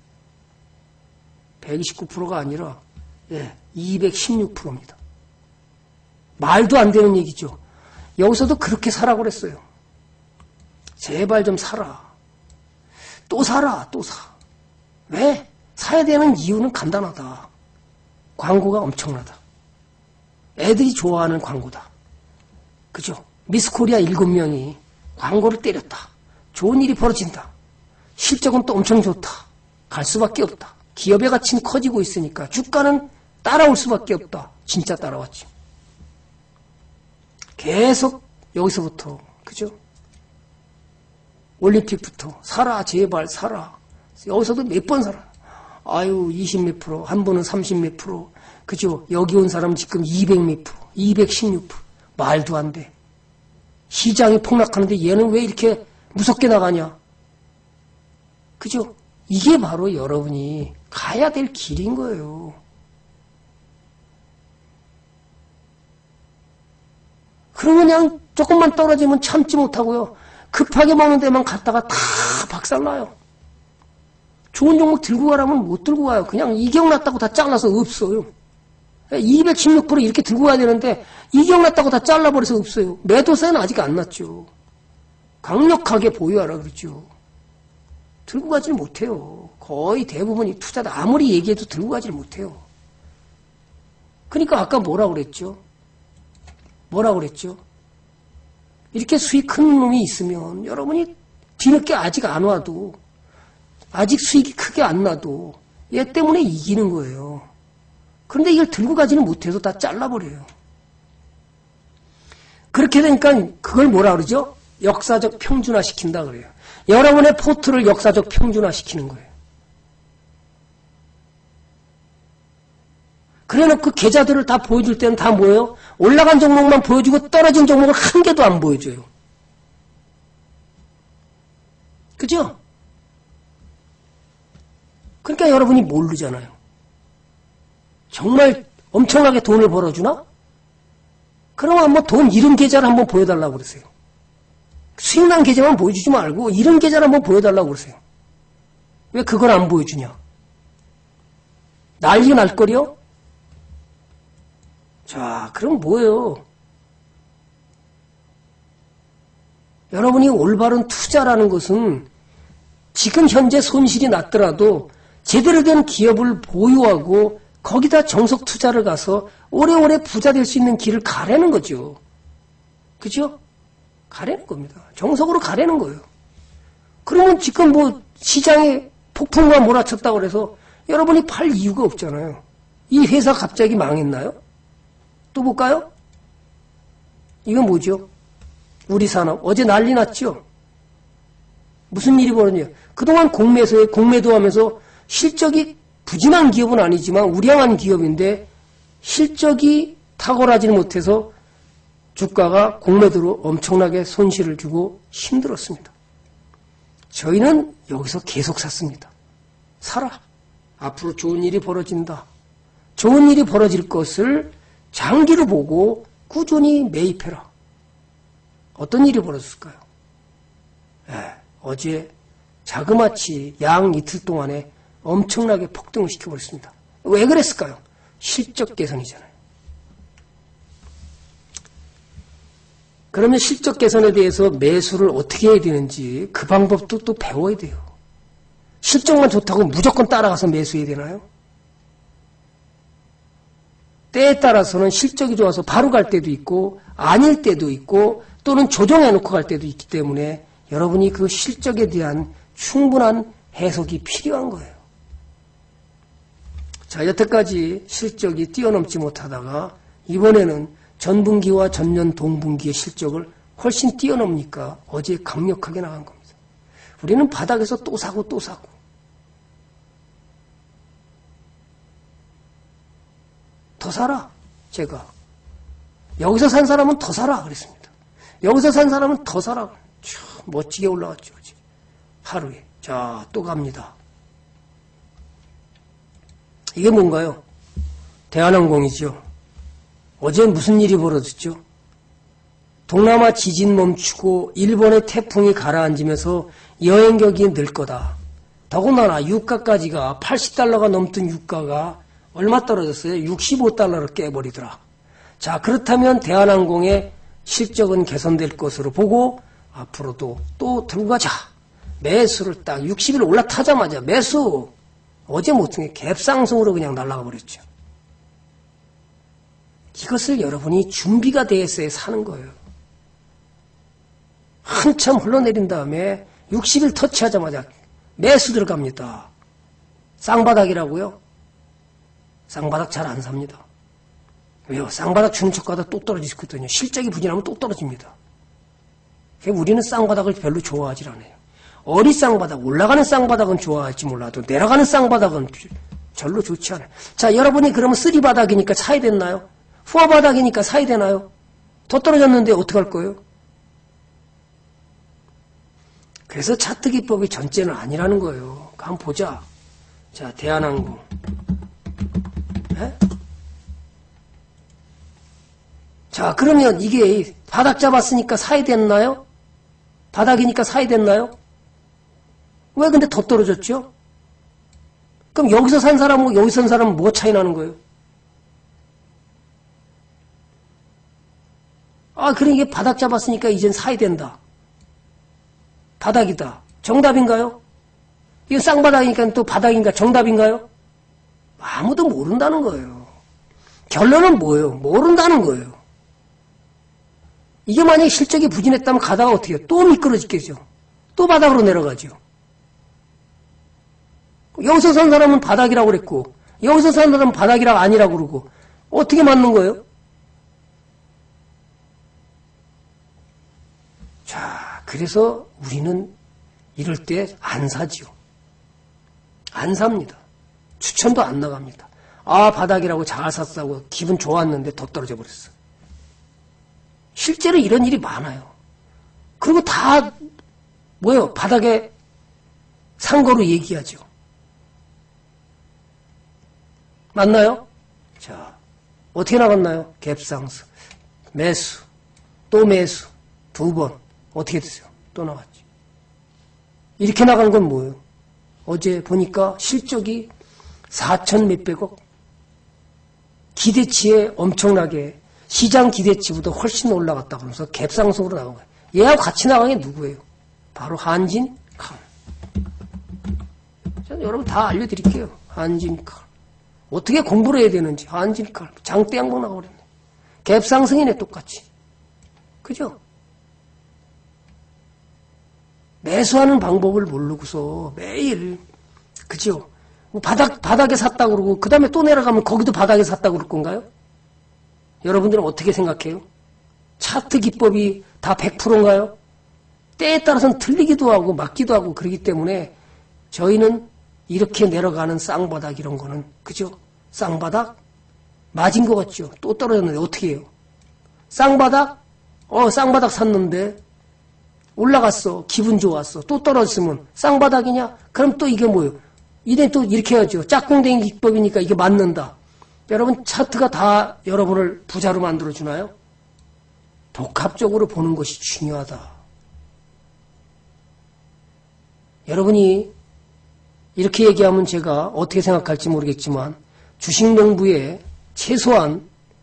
129%가 아니라 216%입니다. 말도 안 되는 얘기죠. 여기서도 그렇게 사라고 그랬어요. 제발 좀 사라. 또 사라. 또 사. 왜? 사야 되는 이유는 간단하다. 광고가 엄청나다. 애들이 좋아하는 광고다. 그죠? 미스코리아 7명이 광고를 때렸다. 좋은 일이 벌어진다. 실적은 또 엄청 좋다. 갈 수밖에 없다. 기업의 가치는 커지고 있으니까 주가는 따라올 수밖에 없다. 진짜 따라왔죠. 계속 여기서부터, 그죠? 올림픽부터 사라, 제발 사라. 여기서도 몇 번 사라. 아유, 20 몇 프로, 한 번은 30 몇 프로. 그죠? 여기 온 사람 지금 200 몇 프로, 216%. 말도 안 돼. 시장이 폭락하는데 얘는 왜 이렇게 무섭게 나가냐? 그죠? 이게 바로 여러분이 가야 될 길인 거예요. 그러면 그냥 조금만 떨어지면 참지 못하고요. 급하게 먹는 데만 갔다가 다 박살나요. 좋은 종목 들고 가라면 못 들고 가요. 그냥 이격났다고 다 잘라서 없어요. 216% 이렇게 들고 가야 되는데 이격났다고 다 잘라버려서 없어요. 매도세는 아직 안 났죠. 강력하게 보유하라 그러죠. 들고 가지를 못해요. 거의 대부분이 투자다. 아무리 얘기해도 들고 가지를 못해요. 그러니까 아까 뭐라고 그랬죠? 이렇게 수익 큰 놈이 있으면 여러분이 뒤늦게 아직 안 와도 아직 수익이 크게 안 나도 얘 때문에 이기는 거예요. 그런데 이걸 들고 가지는 못해서 다 잘라버려요. 그렇게 되니까 그걸 뭐라 그러죠? 역사적 평준화시킨다 그래요. 여러분의 포트를 역사적 평준화시키는 거예요. 그래놓고 계좌들을 다 보여줄 때는 다 뭐예요? 올라간 종목만 보여주고 떨어진 종목을 한 개도 안 보여줘요. 그죠? 그러니까 여러분이 모르잖아요. 정말 엄청나게 돈을 벌어주나? 그럼 한번 돈 잃은 계좌를 한번 보여달라고 그러세요. 수익난 계좌만 보여주지 말고 잃은 계좌를 한번 보여달라고 그러세요. 왜 그걸 안 보여주냐? 난리 날 거려? 자, 그럼 뭐예요? 여러분이 올바른 투자라는 것은 지금 현재 손실이 났더라도 제대로 된 기업을 보유하고 거기다 정석 투자를 가서 오래오래 부자 될 수 있는 길을 가려는 거죠. 그죠? 가려는 겁니다. 정석으로 가려는 거예요. 그러면 지금 뭐 시장에 폭풍과 몰아쳤다고 그래서 여러분이 팔 이유가 없잖아요. 이 회사 갑자기 망했나요? 또 볼까요? 이건 뭐죠? 우리 산업. 어제 난리 났죠? 무슨 일이 벌어졌냐? 그동안 공매도 하면서 실적이 부진한 기업은 아니지만 우량한 기업인데 실적이 탁월하지 못해서 주가가 공매도로 엄청나게 손실을 주고 힘들었습니다. 저희는 여기서 계속 샀습니다. 사라. 앞으로 좋은 일이 벌어진다. 좋은 일이 벌어질 것을 장기로 보고 꾸준히 매입해라. 어떤 일이 벌어졌을까요? 어제 자그마치 양 이틀 동안에 엄청나게 폭등을 시켜버렸습니다. 왜 그랬을까요? 실적 개선이잖아요. 그러면 실적 개선에 대해서 매수를 어떻게 해야 되는지 그 방법도 또 배워야 돼요. 실적만 좋다고 무조건 따라가서 매수해야 되나요? 때에 따라서는 실적이 좋아서 바로 갈 때도 있고 아닐 때도 있고 또는 조정해놓고 갈 때도 있기 때문에 여러분이 그 실적에 대한 충분한 해석이 필요한 거예요. 자, 여태까지 실적이 뛰어넘지 못하다가 이번에는 전분기와 전년 동분기의 실적을 훨씬 뛰어넘으니까 어제 강력하게 나간 겁니다. 우리는 바닥에서 또 사고 또 사고. 더 사라. 제가. 여기서 산 사람은 더 사라 그랬습니다. 여기서 산 사람은 더 사라. 참 멋지게 올라갔죠. 어제. 하루에. 자, 또 갑니다. 이게 뭔가요? 대한항공이죠. 어제 무슨 일이 벌어졌죠? 동남아 지진 멈추고 일본의 태풍이 가라앉으면서 여행객이 늘 거다. 더군다나 유가까지가 80달러가 넘던 유가가 얼마 떨어졌어요? 65달러를 깨버리더라. 자, 그렇다면 대한항공의 실적은 개선될 것으로 보고 앞으로도 또 들고 가자. 매수를 딱 60일 올라타자마자 매수. 어제 못한 게 갭상승으로 그냥 날아가 버렸죠. 이것을 여러분이 준비가 돼 있어야 사는 거예요. 한참 흘러내린 다음에 60일 터치하자마자 매수 들어갑니다. 쌍바닥이라고요? 쌍바닥 잘 안 삽니다. 왜요? 쌍바닥 주는 척하다 또 떨어지거든요. 실적이 부진하면 또 떨어집니다. 우리는 쌍바닥을 별로 좋아하지 않아요. 어리 쌍바닥, 올라가는 쌍바닥은 좋아할지 몰라도 내려가는 쌍바닥은 별로 좋지 않아요. 자, 여러분이 그러면 쓰리바닥이니까 사야 됐나요? 후하바닥이니까 사야 되나요? 더 떨어졌는데 어떡할 거예요? 그래서 차트 기법이 전제는 아니라는 거예요. 한번 보자. 자, 대한항공. 에? 자, 그러면 이게 바닥 잡았으니까 사야 됐나요? 바닥이니까 사야 됐나요? 왜 근데 더 떨어졌죠? 그럼 여기서 산 사람하고 여기서 산 사람은 뭐 차이 나는 거예요? 아, 그래 이게 바닥 잡았으니까 이젠 사야 된다. 바닥이다. 정답인가요? 이거 쌍바닥이니까 또 바닥인가 정답인가요? 아무도 모른다는 거예요. 결론은 뭐예요? 모른다는 거예요. 이게 만약에 실적이 부진했다면 가다가 어떻게 해요? 또 미끄러지겠죠. 또 바닥으로 내려가죠. 여기서 산 사람은 바닥이라고 그랬고 여기서 사는 사람은 바닥이라 아니라고 그러고 어떻게 맞는 거예요? 자, 그래서 우리는 이럴 때 안 사지요. 안 삽니다. 추천도 안 나갑니다. 아, 바닥이라고 잘 샀다고 기분 좋았는데 더 떨어져 버렸어. 실제로 이런 일이 많아요. 그리고 다 뭐예요? 바닥에 산 거로 얘기하죠. 맞나요? 자, 어떻게 나갔나요? 갭상승, 매수, 또 매수, 2번. 어떻게 되세요? 또 나갔지. 이렇게 나간 건 뭐예요? 어제 보니까 실적이 4천 몇백억. 기대치에 엄청나게 시장 기대치보다 훨씬 올라갔다 그러면서 갭상승으로 나간 거예요. 얘하고 같이 나간 게 누구예요? 바로 한진칼. 여러분 다 알려드릴게요. 한진칼. 어떻게 공부를 해야 되는지. 한진칼. 장대 양봉 나가버렸네. 갭상승이네 똑같이. 그죠? 매수하는 방법을 모르고서 매일 그죠? 바닥에 샀다고 그러고 그 다음에 또 내려가면 거기도 바닥에 샀다고 그럴 건가요? 여러분들은 어떻게 생각해요? 차트 기법이 다 100%인가요? 때에 따라서는 틀리기도 하고 맞기도 하고 그러기 때문에 저희는 이렇게 내려가는 쌍바닥 이런 거는 그죠? 쌍바닥? 맞은 것 같죠? 또 떨어졌는데 어떻게 해요? 쌍바닥? 쌍바닥 샀는데 올라갔어. 기분 좋았어. 또 떨어졌으면 쌍바닥이냐? 그럼 또 이게 뭐예요? 이제 또 이렇게 해야죠. 짝꿍댕이 기법이니까 이게 맞는다. 여러분 차트가 다 여러분을 부자로 만들어주나요? 복합적으로 보는 것이 중요하다. 여러분이 이렇게 얘기하면 제가 어떻게 생각할지 모르겠지만 주식농부의 최소한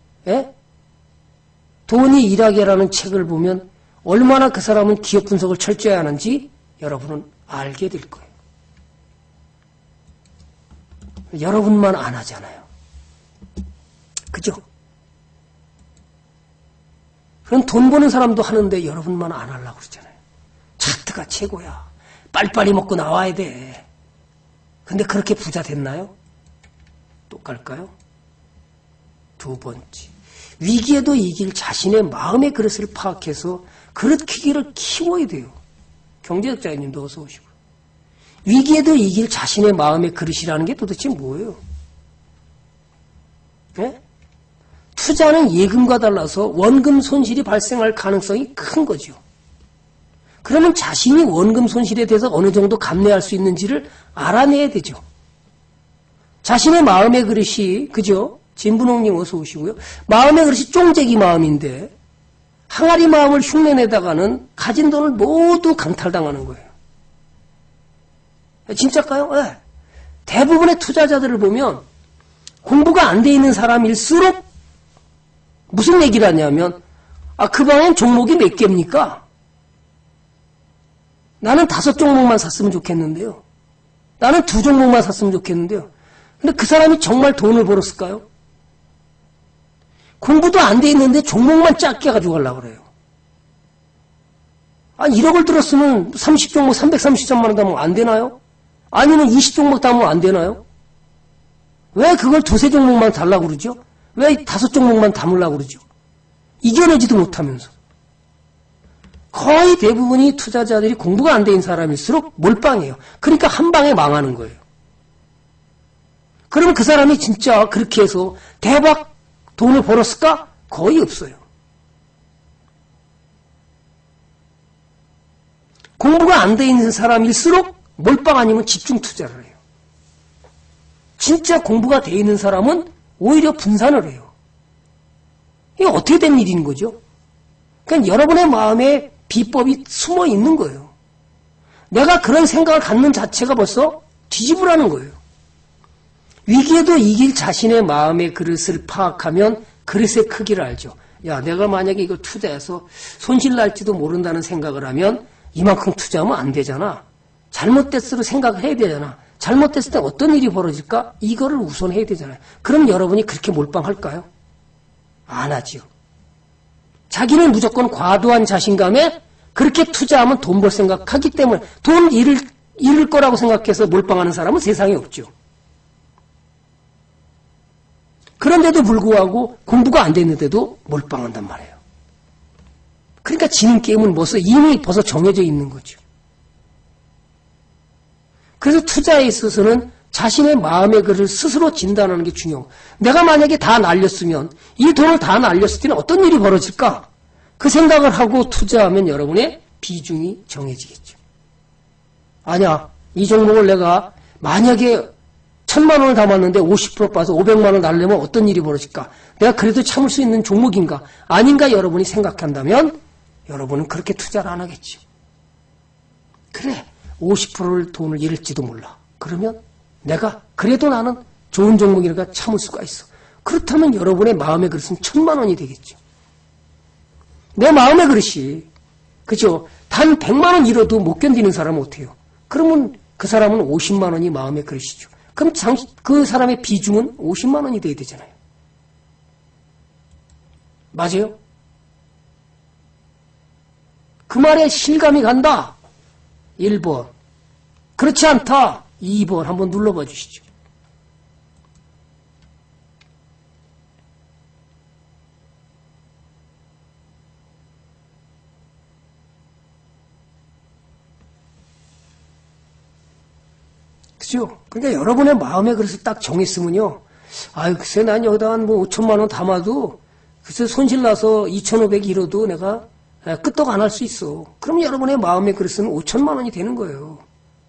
돈이 일하게라는 책을 보면 얼마나 그 사람은 기업 분석을 철저히 하는지 여러분은 알게 될 거예요. 여러분만 안 하잖아요. 그죠? 그럼 돈 버는 사람도 하는데 여러분만 안 하려고 그러잖아요. 차트가 최고야. 빨리빨리 먹고 나와야 돼. 근데 그렇게 부자 됐나요? 또 갈까요? 2번째. 위기에도 이길 자신의 마음의 그릇을 파악해서 그릇 크기를 키워야 돼요. 경제학자님도 어서 오시고. 위기에도 이길 자신의 마음의 그릇이라는 게 도대체 뭐예요? 네? 투자는 예금과 달라서 원금 손실이 발생할 가능성이 큰 거죠. 그러면 자신이 원금 손실에 대해서 어느 정도 감내할 수 있는지를 알아내야 되죠. 자신의 마음의 그릇이, 그죠? 진분홍님 어서 오시고요. 마음의 그릇이 쫑재기 마음인데 항아리 마음을 흉내내다가는 가진 돈을 모두 강탈당하는 거예요. 진짜일까요? 네. 대부분의 투자자들을 보면 공부가 안 돼 있는 사람일수록 무슨 얘기를 하냐면 그 방엔 종목이 몇 개입니까? 나는 5종목만 샀으면 좋겠는데요. 나는 2종목만 샀으면 좋겠는데요. 근데 그 사람이 정말 돈을 벌었을까요? 공부도 안 돼 있는데 종목만 작게 가져가려고 그래요. 1억을 들었으면 30종목 330점만 원 담으면 안 되나요? 아니면 20종목 담으면 안 되나요? 왜 그걸 2-3종목만 달라고 그러죠? 왜 5종목만 담으려고 그러죠? 이겨내지도 못하면서. 거의 대부분이 투자자들이 공부가 안 된 사람일수록 몰빵해요. 그러니까 한 방에 망하는 거예요. 그러면 그 사람이 진짜 그렇게 해서 대박 돈을 벌었을까? 거의 없어요. 공부가 안 돼 있는 사람일수록 몰빵 아니면 집중 투자를 해요. 진짜 공부가 돼 있는 사람은 오히려 분산을 해요. 이게 어떻게 된 일인 거죠? 그러니까 여러분의 마음에 비법이 숨어 있는 거예요. 내가 그런 생각을 갖는 자체가 벌써 뒤집으라는 거예요. 위기에도 이길 자신의 마음의 그릇을 파악하면 그릇의 크기를 알죠. 야, 내가 만약에 이거 투자해서 손실 날지도 모른다는 생각을 하면 이만큼 투자하면 안 되잖아. 잘못됐으로 생각을 해야 되잖아. 잘못됐을 때 어떤 일이 벌어질까? 이거를 우선 해야 되잖아요. 그럼 여러분이 그렇게 몰빵할까요? 안 하지요. 자기는 무조건 과도한 자신감에 그렇게 투자하면 돈 벌 생각하기 때문에 돈 잃을 거라고 생각해서 몰빵하는 사람은 세상에 없죠. 그런데도 불구하고 공부가 안 됐는데도 몰빵한단 말이에요. 그러니까 지는 게임은 이미 벌써 정해져 있는 거죠. 그래서 투자에 있어서는 자신의 마음의 글을 스스로 진단하는 게 중요하고, 내가 만약에 다 날렸으면, 이 돈을 다 날렸을 때는 어떤 일이 벌어질까? 그 생각을 하고 투자하면 여러분의 비중이 정해지겠죠. 아니야, 이 종목을 내가 만약에 1,000만 원을 담았는데 50% 빠서 500만 원 날려면 어떤 일이 벌어질까? 내가 그래도 참을 수 있는 종목인가? 아닌가 여러분이 생각한다면 여러분은 그렇게 투자를 안 하겠죠. 그래, 50%를 돈을 잃을지도 몰라. 그러면 내가 그래도 나는 좋은 종목이니까 참을 수가 있어. 그렇다면 여러분의 마음의 그릇은 1,000만 원이 되겠죠. 내 마음의 그릇이, 그죠? 단 100만 원 잃어도 못 견디는 사람은 어때요? 그러면 그 사람은 50만 원이 마음의 그릇이죠. 그럼 그 사람의 비중은 50만 원이 돼야 되잖아요. 맞아요? 그 말에 실감이 간다. 1번. 그렇지 않다. 2번. 한번 눌러봐 주시죠. 그죠? 그러니까 여러분의 마음의 그릇을 딱 정했으면요. 아유, 글쎄, 난 여기다 한 5천만 원 담아도, 글쎄, 손실나서 2,500 잃어도 내가 끄떡 안 할 수 있어. 그럼 여러분의 마음의 그릇은 5천만 원이 되는 거예요.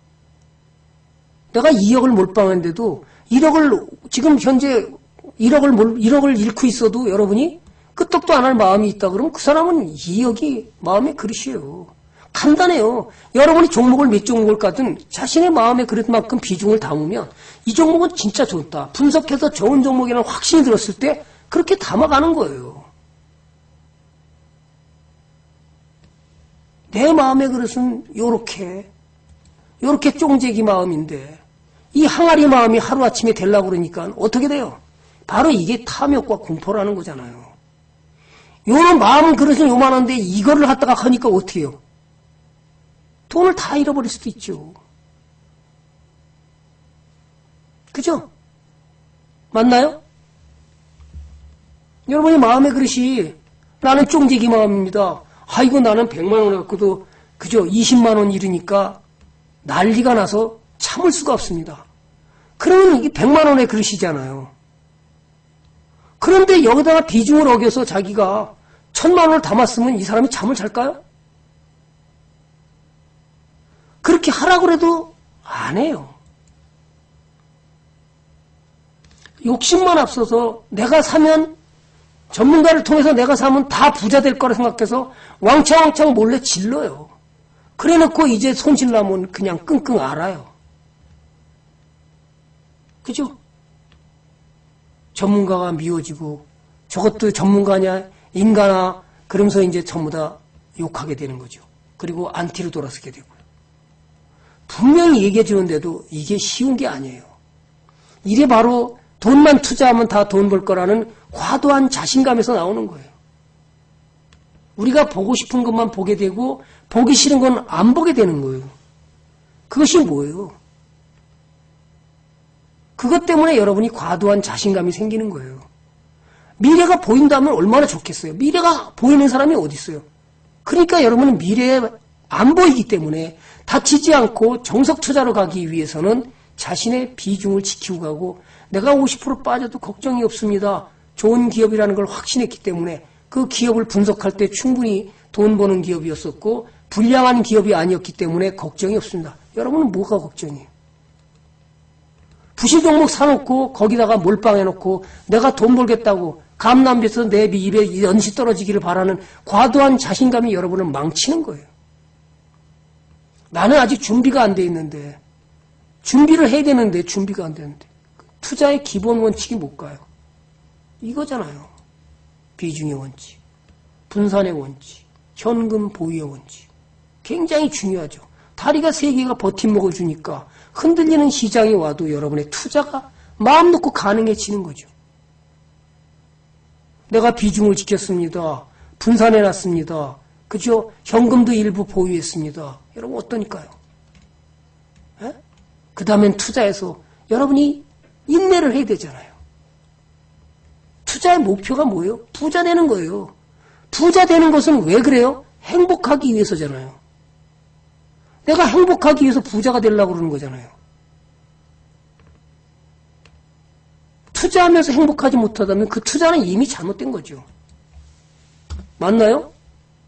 내가 2억을 몰빵했는데도 1억을, 지금 현재 1억을 잃고 있어도 여러분이 끄떡도 안 할 마음이 있다 그러면 그 사람은 2억이 마음의 그릇이에요. 간단해요. 여러분이 종목을 몇 종목을 가든 자신의 마음의 그릇만큼 비중을 담으면 이 종목은 진짜 좋다. 분석해서 좋은 종목이라는 확신이 들었을 때 그렇게 담아가는 거예요. 내 마음의 그릇은 요렇게 쫑재기 마음인데 이 항아리 마음이 하루아침에 되려고 그러니까 어떻게 돼요? 바로 이게 탐욕과 공포라는 거잖아요. 요런 마음 그릇은 요만한데 이거를 갖다가 하니까 어떻게 해요? 돈을 다 잃어버릴 수도 있죠. 그죠? 맞나요? 여러분의 마음의 그릇이 나는 쫑재기 마음입니다. 아이고 나는 100만 원 갖고도 그죠? 20만 원 잃으니까 난리가 나서 참을 수가 없습니다. 그러면 이게 100만 원의 그릇이잖아요. 그런데 여기다가 비중을 어겨서 자기가 1,000만 원을 담았으면 이 사람이 잠을 잘까요? 그렇게 하라고 해도 안 해요. 욕심만 앞서서 내가 사면 전문가를 통해서 내가 사면 다 부자 될 거라 생각해서 왕창왕창 몰래 질러요. 그래놓고 이제 손실나면 그냥 끙끙 앓아요. 그죠? 전문가가 미워지고 저것도 전문가냐 인간아 그러면서 이제 전부 다 욕하게 되는 거죠. 그리고 안티로 돌아서게 되고요. 분명히 얘기해 주는데도 이게 쉬운 게 아니에요. 이게 바로 돈만 투자하면 다 돈 벌 거라는 과도한 자신감에서 나오는 거예요. 우리가 보고 싶은 것만 보게 되고 보기 싫은 건 안 보게 되는 거예요. 그것이 뭐예요? 그것 때문에 여러분이 과도한 자신감이 생기는 거예요. 미래가 보인다면 얼마나 좋겠어요. 미래가 보이는 사람이 어디 있어요. 그러니까 여러분은 미래에 안 보이기 때문에 다치지 않고 정석 투자로 가기 위해서는 자신의 비중을 지키고 가고 내가 50% 빠져도 걱정이 없습니다. 좋은 기업이라는 걸 확신했기 때문에 그 기업을 분석할 때 충분히 돈 버는 기업이었었고 불량한 기업이 아니었기 때문에 걱정이 없습니다. 여러분은 뭐가 걱정이에요? 부실 종목 사놓고 거기다가 몰빵해놓고 내가 돈 벌겠다고 감남에서 내 입에 연시 떨어지기를 바라는 과도한 자신감이 여러분을 망치는 거예요. 나는 아직 준비가 안 돼 있는데 준비를 해야 되는데 준비가 안 되는데 투자의 기본 원칙이 뭘까요? 이거잖아요. 비중의 원칙, 분산의 원칙, 현금 보유의 원칙. 굉장히 중요하죠. 다리가 세 개가 버팀목을 주니까 흔들리는 시장이 와도 여러분의 투자가 마음 놓고 가능해지는 거죠. 내가 비중을 지켰습니다. 분산해놨습니다. 그죠? 현금도 일부 보유했습니다. 여러분 어떠니까요? 그 다음엔 투자해서 여러분이 인내를 해야 되잖아요. 투자의 목표가 뭐예요? 부자 되는 거예요. 부자 되는 것은 왜 그래요? 행복하기 위해서잖아요. 내가 행복하기 위해서 부자가 되려고 그러는 거잖아요. 투자하면서 행복하지 못하다면 그 투자는 이미 잘못된 거죠. 맞나요?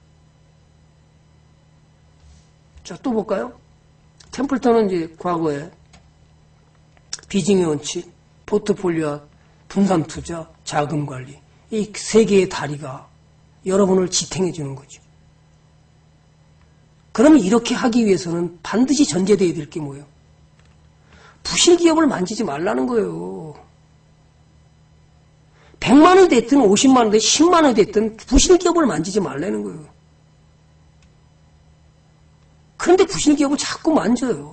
자, 또 볼까요? 템플턴은 이제 과거에 비징의 원칙, 포트폴리오, 분산 투자, 자금 관리, 이 세 개의 다리가 여러분을 지탱해 주는 거죠. 그럼 이렇게 하기 위해서는 반드시 전제되어야 될 게 뭐예요? 부실 기업을 만지지 말라는 거예요. 100만 원이 됐든 50만 원 됐든 10만 원이 됐든 부실 기업을 만지지 말라는 거예요. 그런데 부실 기업을 자꾸 만져요.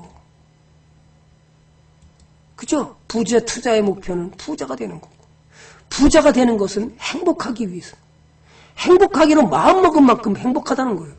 그죠? 부자 투자의 목표는 부자가 되는 거고, 부자가 되는 것은 행복하기 위해서, 행복하기로 마음먹은 만큼 행복하다는 거예요.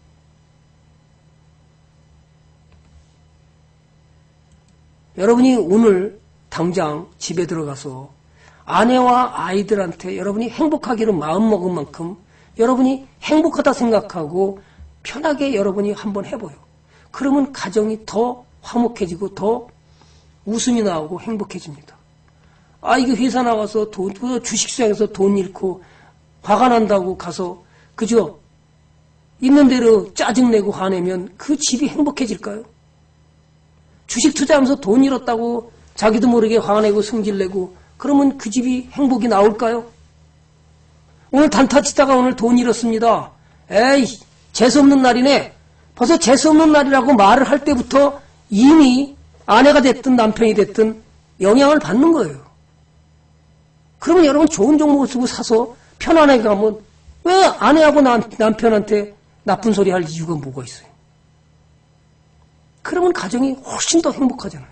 여러분이 오늘 당장 집에 들어가서 아내와 아이들한테 여러분이 행복하기로 마음먹은 만큼 여러분이 행복하다 생각하고 편하게 여러분이 한번 해봐요. 그러면 가정이 더 화목해지고 더 웃음이 나오고 행복해집니다. 아, 이게 회사 나가서 주식시장에서 돈 잃고 화가 난다고 가서, 그죠? 있는 대로 짜증내고 화내면 그 집이 행복해질까요? 주식 투자하면서 돈 잃었다고 자기도 모르게 화내고 승질내고 그러면 그 집이 행복이 나올까요? 오늘 단타 치다가 오늘 돈 잃었습니다. 에이, 재수없는 날이네. 벌써 재수없는 날이라고 말을 할 때부터 이미 아내가 됐든 남편이 됐든 영향을 받는 거예요. 그러면 여러분 좋은 종목을 쓰고 사서 편안하게 가면 왜 아내하고 남편한테 나쁜 소리 할 이유가 뭐가 있어요? 그러면 가정이 훨씬 더 행복하잖아요.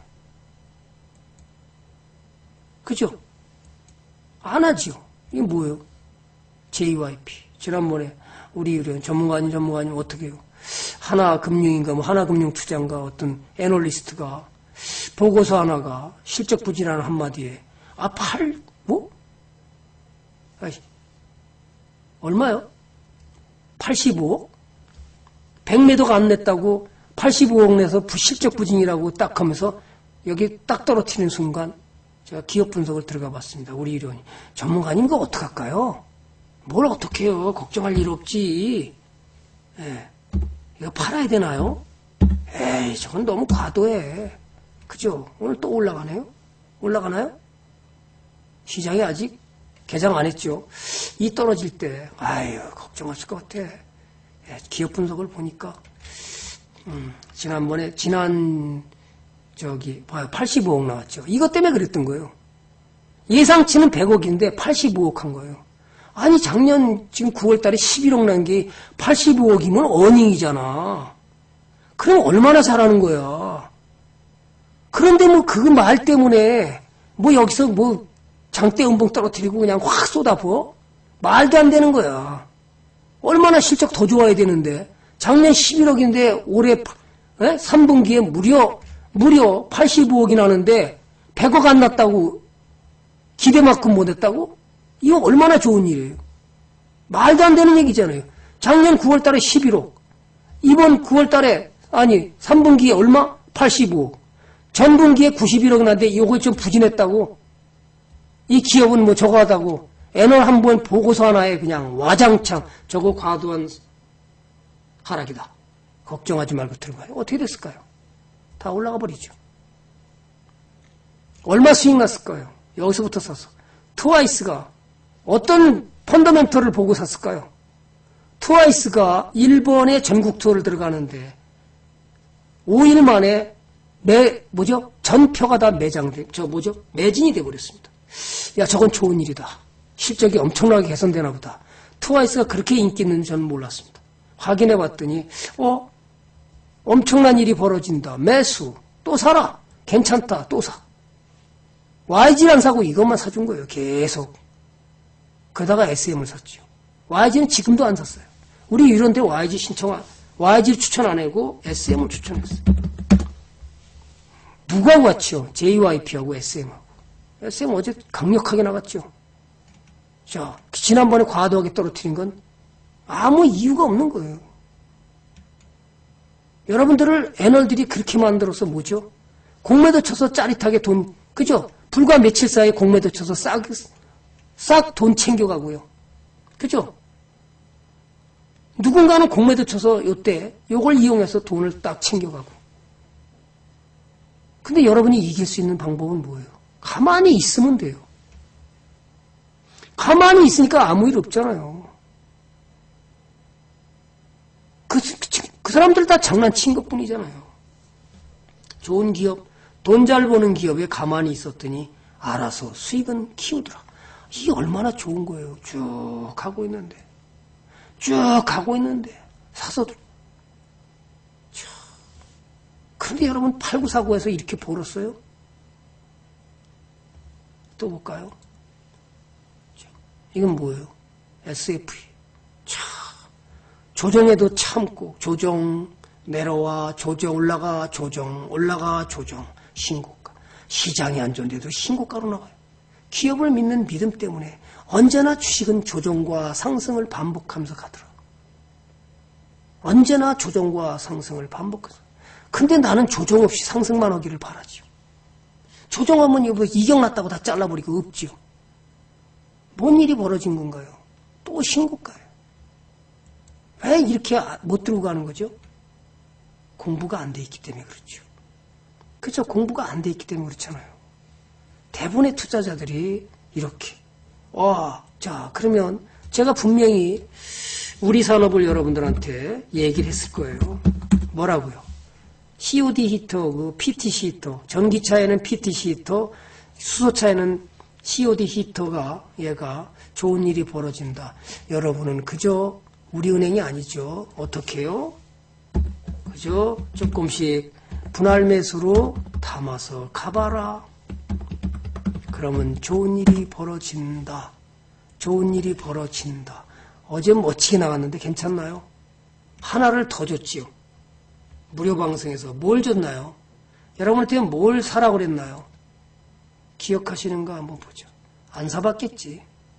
그죠? 안 하지요. 이게 뭐예요? JYP. 지난번에 우리 전문가님 어떻게 해요? 하나금융인가 하나금융투자인가 어떤 애널리스트가 보고서 하나가 실적 부진하는 한마디에 얼마요? 85억? 100매도가 안 냈다고 85억 내서 실적 부진이라고 딱 하면서 여기 딱 떨어뜨리는 순간 제가 기업 분석을 들어가 봤습니다. 우리 이론이. 전문가님 그거 어떡할까요? 뭘 어떻게 해요? 걱정할 일 없지. 예. 이거 팔아야 되나요? 에이, 저건 너무 과도해. 그죠? 오늘 또 올라가네요? 올라가나요? 시장이 아직 개장 안 했죠. 이 떨어질 때, 아유, 걱정하실 것 같아. 예, 기업 분석을 보니까, 지난번에, 85억 나왔죠. 이것 때문에 그랬던 거예요. 예상치는 100억인데 85억 한 거예요. 아니, 작년 지금 9월 달에 11억 난 게 85억이면 어닝이잖아. 그럼 얼마나 잘하는 거야. 그런데 뭐 그 말 때문에 뭐 여기서 뭐 장대 음봉 떨어뜨리고 그냥 확 쏟아부어? 말도 안 되는 거야. 얼마나 실적 더 좋아야 되는데. 작년 11억인데 올해 3분기에 무려 85억이 나는데 100억 안 났다고 기대만큼 못했다고? 이거 얼마나 좋은 일이에요. 말도 안 되는 얘기잖아요. 작년 9월 달에 11억. 이번 9월 달에 3분기에 얼마? 85억. 전분기에 91억 났는데 이걸 좀 부진했다고? 이 기업은 뭐 저거 하다고 애널 한 번 보고서 하나에 그냥 와장창 저거 과도한 하락이다. 걱정하지 말고 들어가요. 어떻게 됐을까요? 다 올라가 버리죠. 얼마 수익 났을까요? 여기서부터 사서. 트와이스가 어떤 펀더멘털을 보고 샀을까요? 트와이스가 일본에 전국 투어를 들어가는데 5일 만에 전표가 다 매진이 돼버렸습니다. 야, 저건 좋은 일이다. 실적이 엄청나게 개선되나 보다. 트와이스가 그렇게 인기 있는지 저는 몰랐습니다. 확인해 봤더니, 엄청난 일이 벌어진다. 매수. 또 사라. 괜찮다. 또 사. YG를 안 사고 이것만 사준 거예요. 계속. 그러다가 SM을 샀죠. YG는 지금도 안 샀어요. 우리 이런데 YG를 추천 안 하고 SM을 추천했어요. 누구하고 같죠? JYP하고 SM하고. SM 어제 강력하게 나갔죠. 자, 지난번에 과도하게 떨어뜨린 건 아무 이유가 없는 거예요. 여러분들을 애널들이 그렇게 만들어서 뭐죠? 공매도 쳐서 짜릿하게 돈, 그죠? 불과 며칠 사이에 공매도 쳐서 싹 돈 챙겨가고요. 그죠? 누군가는 공매도 쳐서 요때 요걸 이용해서 돈을 딱 챙겨가고. 근데 여러분이 이길 수 있는 방법은 뭐예요? 가만히 있으면 돼요. 가만히 있으니까 아무 일 없잖아요. 그 사람들 다 장난친 것 뿐이잖아요. 좋은 기업, 돈 잘 버는 기업에 가만히 있었더니 알아서 수익은 키우더라. 이게 얼마나 좋은 거예요. 쭉 가고 있는데. 사서들. 그런데 여러분 팔구사구에서 이렇게 벌었어요? 또 볼까요? 이건 뭐예요? SFE. 조정에도 참고 조정 내려와 조정 올라가 조정 올라가 조정 신고가. 시장이 안 좋은데도 신고가로 나와요. 기업을 믿는 믿음 때문에 언제나 주식은 조정과 상승을 반복하면서 가더라. 언제나 조정과 상승을 반복해서. 근데 나는 조정 없이 상승만 하기를 바라지요. 조정하면 이거 이격 났다고 다 잘라버리고 없지요. 뭔 일이 벌어진 건가요? 또 신고가예요. 왜 이렇게 못 들고 가는 거죠? 공부가 안 돼 있기 때문에 그렇죠. 그렇죠? 공부가 안 돼 있기 때문에 그렇잖아요. 대부분의 투자자들이 이렇게. 자, 그러면 제가 분명히 우리 산업을 여러분들한테 얘기를 했을 거예요. 뭐라고요? COD 히터, PTC 히터, 전기차에는 PTC 히터, 수소차에는 COD 히터가 얘가 좋은 일이 벌어진다. 여러분은 그저 우리은행이 아니죠. 어떻게 해요? 그저 조금씩 분할 매수로 담아서 가봐라. 그러면 좋은 일이 벌어진다. 좋은 일이 벌어진다. 어제 멋지게 나갔는데 괜찮나요? 하나를 더 줬지요. 무료 방송에서 뭘 줬나요? 여러분한테 뭘 사라고 그랬나요? 기억하시는가 한번 보죠. 안 사봤겠지.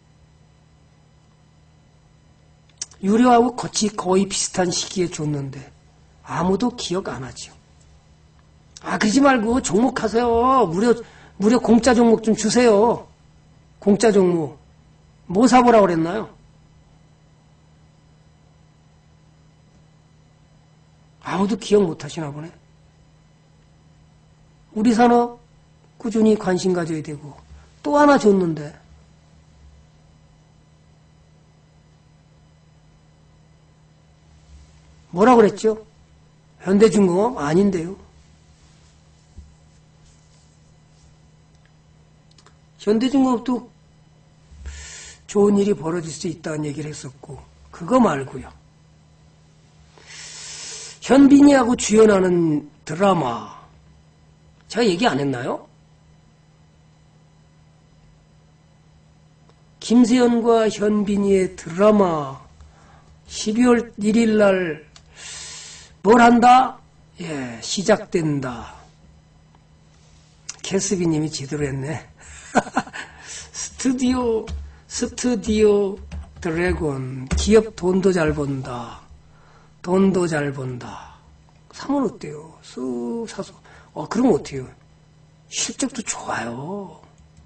유료하고 거의 비슷한 시기에 줬는데 아무도 기억 안 하죠. 그러지 말고 종목하세요. 무료 공짜 종목 좀 주세요. 공짜 종목. 뭐 사보라고 그랬나요? 아무도 기억 못 하시나 보네. 우리 산업 꾸준히 관심 가져야 되고 또 하나 줬는데 뭐라 그랬죠? 현대중공업 아닌데요. 현대중공업도 좋은 일이 벌어질 수 있다는 얘기를 했었고 그거 말고요. 현빈이하고 주연하는 드라마 제가 얘기 안 했나요? 김세연과 현빈이의 드라마 12월 1일 날 뭘 한다? 시작된다. 캐스비님이 제대로 했네. 스튜디오 드래곤 기업 돈도 잘 번다. 돈도 잘 번다. 사면 어때요? 쓱 사서 그럼 어때요? 실적도 좋아요.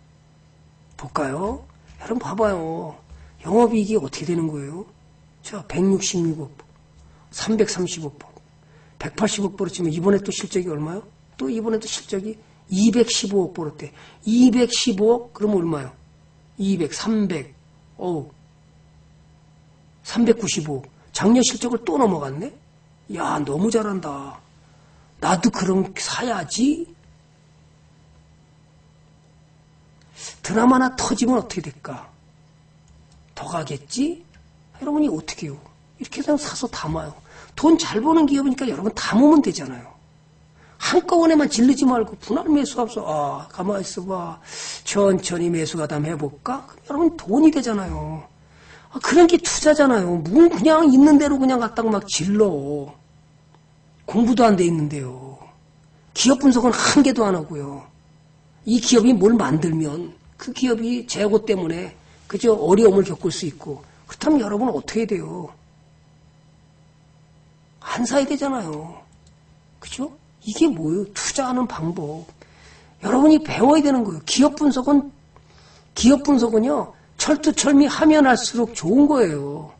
볼까요? 여러분 봐봐요. 영업이익이 어떻게 되는 거예요? 자, 166억, 330억, 180억 벌었지만 이번에 또 실적이 얼마요? 또 이번에 또 실적이 215억 벌었대. 215억 그럼 얼마요? 200, 300, 395억. 작년 실적을 또 넘어갔네? 야, 너무 잘한다. 나도 그럼 사야지. 드라마 하나 터지면 어떻게 될까? 더 가겠지? 여러분이 어떻게 해요? 이렇게 그냥 사서 담아요. 돈 잘 버는 기업이니까 여러분 담으면 되잖아요. 한꺼번에만 질르지 말고 분할 매수하면서 가만히 있어봐. 천천히 매수가담 해볼까? 그럼 여러분 돈이 되잖아요. 그런 게 투자잖아요. 그냥 있는 대로 그냥 갖다가 막 질러. 공부도 안 돼 있는데요. 기업 분석은 한 개도 안 하고요. 이 기업이 뭘 만들면 그 기업이 재고 때문에 그죠? 어려움을 겪을 수 있고. 그렇다면 여러분은 어떻게 해야 돼요? 안 사야 되잖아요. 그죠? 이게 뭐예요? 투자하는 방법. 여러분이 배워야 되는 거예요. 기업 분석은요, 철두철미 하면 할수록 좋은 거예요.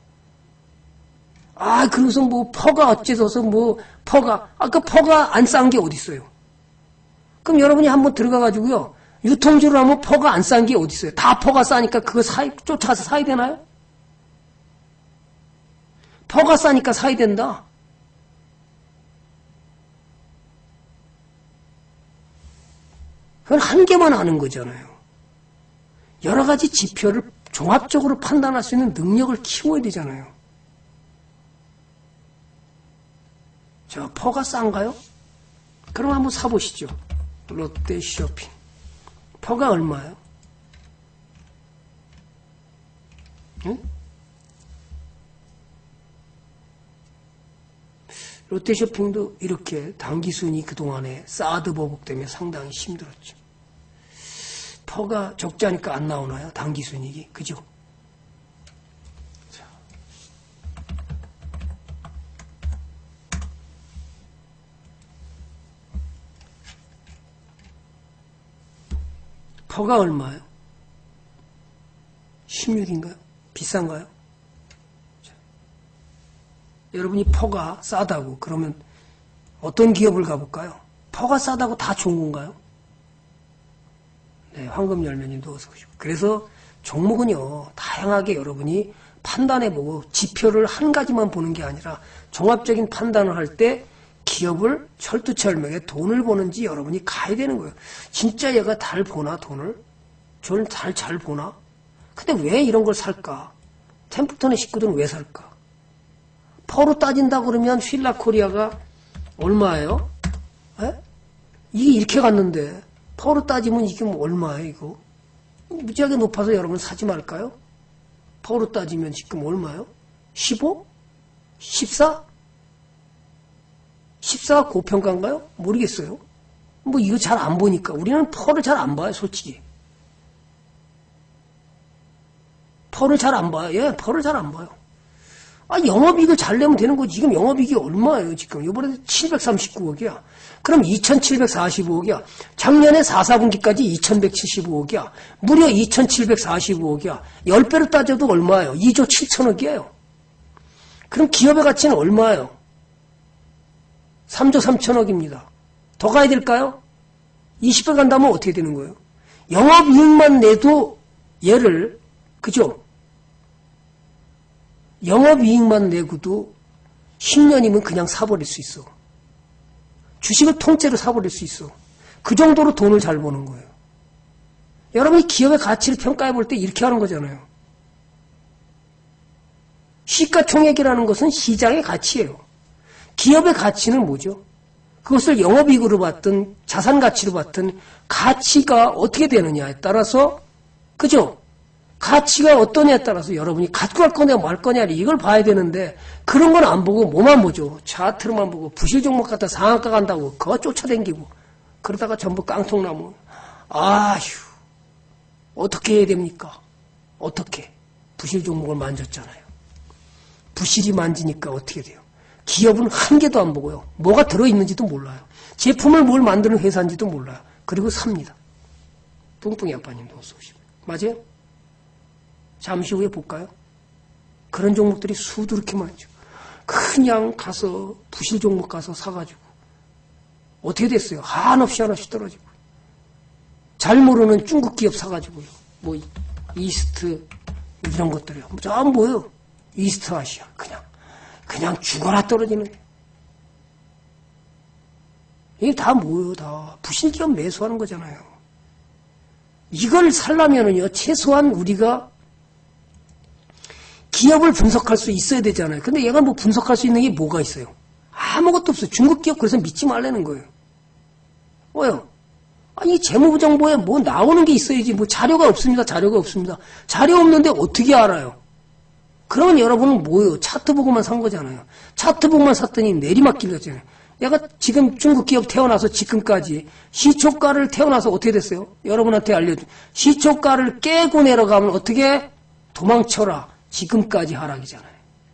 그래서 뭐, 퍼가 어째서 그 퍼가 안 싼 게 어딨어요? 그럼 여러분이 한번 들어가가지고요, 유통주를 하면 퍼가 안 싼 게 어딨어요? 다 퍼가 싸니까 그거 쫓아서 사야 되나요? 퍼가 싸니까 사야 된다. 그건 한 개만 아는 거잖아요. 여러 가지 지표를 종합적으로 판단할 수 있는 능력을 키워야 되잖아요. 자, 퍼가 싼가요? 그럼 한번 사보시죠. 롯데 쇼핑. 퍼가 얼마예요? 응? 롯데 쇼핑도 이렇게 단기순이 그동안에 사드 보복 때문에 상당히 힘들었죠. 퍼가 적자니까 안 나오나요? 단기순이익이. 그죠? 자. 퍼가 얼마예요? 16인가요? 비싼가요? 자. 여러분이 퍼가 싸다고 그러면 어떤 기업을 가볼까요? 퍼가 싸다고 다 좋은 건가요? 네, 황금열매님도 어서 오시고. 그래서 종목은요, 다양하게 여러분이 판단해보고 지표를 한 가지만 보는 게 아니라 종합적인 판단을 할 때 기업을 철두철미하게 돈을 버는지 여러분이 가야 되는 거예요. 진짜 얘가 잘 보나, 돈을? 저는 잘 보나? 근데 왜 이런 걸 살까? 템플턴의 식구들은 왜 살까? 퍼로 따진다 그러면 휠라코리아가 얼마예요? 에? 이게 이렇게 갔는데 퍼로 따지면 이게 뭐 얼마예요, 이거? 무지하게 높아서 여러분 사지 말까요? 퍼로 따지면 지금 얼마예요? 15? 14? 14가 고평가인가요? 모르겠어요. 뭐 이거 잘 안 보니까. 우리는 퍼를 잘 안 봐요, 솔직히. 퍼를 잘 안 봐요. 예, 퍼를 잘 안 봐요. 영업이익을 잘 내면 되는 거지. 지금 영업이익이 얼마예요, 지금? 이번에 739억이야. 그럼 2745억이야. 작년에 4분기까지 2175억이야. 무려 2745억이야. 10배로 따져도 얼마예요? 2조 7천억이에요. 그럼 기업의 가치는 얼마예요? 3조 3천억입니다. 더 가야 될까요? 20배 간다면 어떻게 되는 거예요? 영업이익만 내도 얘를, 그죠? 영업이익만 내고도 10년이면 그냥 사버릴 수 있어. 주식을 통째로 사버릴 수 있어. 그 정도로 돈을 잘 버는 거예요. 여러분이 기업의 가치를 평가해 볼 때 이렇게 하는 거잖아요. 시가총액이라는 것은 시장의 가치예요. 기업의 가치는 뭐죠? 그것을 영업이익으로 봤든 자산 가치로 봤든 가치가 어떻게 되느냐에 따라서, 그죠? 가치가 어떠냐에 따라서 여러분이 갖고 갈 거냐 말 거냐 이걸 봐야 되는데 그런 건 안 보고 뭐만 보죠. 차트로만 보고 부실 종목 갖다 상한가 간다고 그거 쫓아다니고 그러다가 전부 깡통나무. 아휴, 어떻게 해야 됩니까? 어떻게? 부실 종목을 만졌잖아요. 부실이 만지니까 어떻게 돼요? 기업은 한 개도 안 보고요. 뭐가 들어있는지도 몰라요. 제품을 뭘 만드는 회사인지도 몰라요. 그리고 삽니다. 뿡뿡이 아빠님도 어서 오시고. 맞아요? 잠시 후에 볼까요? 그런 종목들이 수두룩해 많죠. 그냥 가서 부실 종목 가서 사가지고 어떻게 됐어요? 한없이 하나씩 떨어지고 잘 모르는 중국 기업 사가지고요. 뭐 이스트 이런 것들이요. 전 뭐예요? 이스트 아시아 그냥 죽어라 떨어지는. 이게 다 뭐예요? 다 부실 기업 매수하는 거잖아요. 이걸 살려면은요 최소한 우리가 기업을 분석할 수 있어야 되잖아요. 근데 얘가 뭐 분석할 수 있는 게 뭐가 있어요? 아무것도 없어요. 중국 기업 그래서 믿지 말라는 거예요. 왜요? 이 재무부 정보에 뭐 나오는 게 있어야지. 뭐 자료가 없습니다. 자료가 없습니다. 자료 없는데 어떻게 알아요? 그러면 여러분은 뭐예요? 차트 보고만 산 거잖아요. 차트 보고만 샀더니 내리막길 갔잖아요. 얘가 지금 중국 기업 태어나서 지금까지 시초가를 태어나서 어떻게 됐어요? 여러분한테 알려줘. 시초가를 깨고 내려가면 어떻게 도망쳐라. 지금까지 하락이잖아요.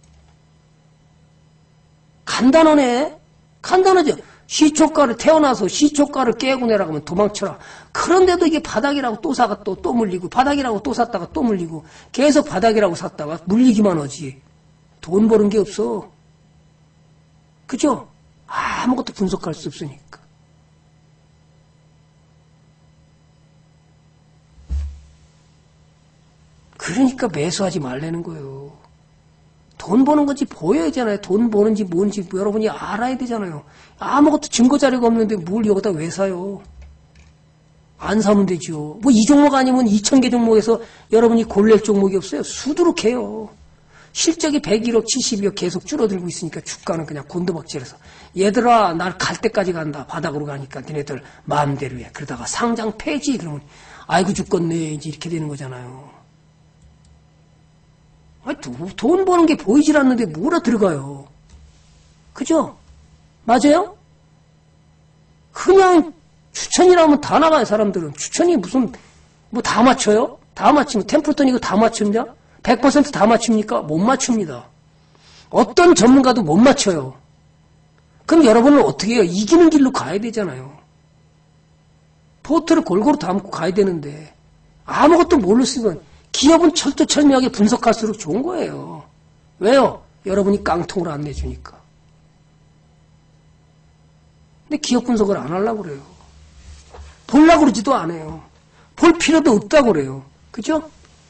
간단하네. 간단하죠. 시초가를 태어나서 시초가를 깨고 내라고 하면 도망쳐라. 그런데도 이게 바닥이라고 또 사가 또 물리고 바닥이라고 또 샀다가 또 물리고 계속 바닥이라고 샀다가 물리기만 하지. 돈 버는 게 없어. 그죠? 아무것도 분석할 수 없으니까. 그러니까 매수하지 말라는 거예요. 돈 버는 건지 보여야 되잖아요. 돈 버는지 뭔지 여러분이 알아야 되잖아요. 아무것도 증거 자료가 없는데 뭘 여기다 왜 사요? 안 사면 되죠. 뭐 이 종목 아니면 2,000개 종목에서 여러분이 골랄 종목이 없어요. 수두룩해요. 실적이 101억, 72억 계속 줄어들고 있으니까 주가는 그냥 곤두박질해서 얘들아 날 갈 때까지 간다. 바닥으로 가니까 니네들 마음대로 해. 그러다가 상장 폐지 그러면 아이고 죽겠네 이제 이렇게 되는 거잖아요. 아니, 돈 버는 게 보이질 않는데 뭐라 들어가요. 그죠? 맞아요? 그냥 추천이라면 다 나가요 사람들은. 추천이 무슨 뭐 다 맞춰요? 다 맞추면 템플턴 이거 다 맞춥냐? 100% 다 맞춥니까? 못 맞춥니다. 어떤 전문가도 못 맞춰요. 그럼 여러분은 어떻게 해요? 이기는 길로 가야 되잖아요. 포트를 골고루 담고 가야 되는데 아무것도 모르시면 기업은 철두철미하게 분석할수록 좋은 거예요. 왜요? 여러분이 깡통을 안 내주니까. 근데 기업 분석을 안 하려고 그래요. 보려고 그러지도 않아요. 볼 필요도 없다고 그래요. 그죠?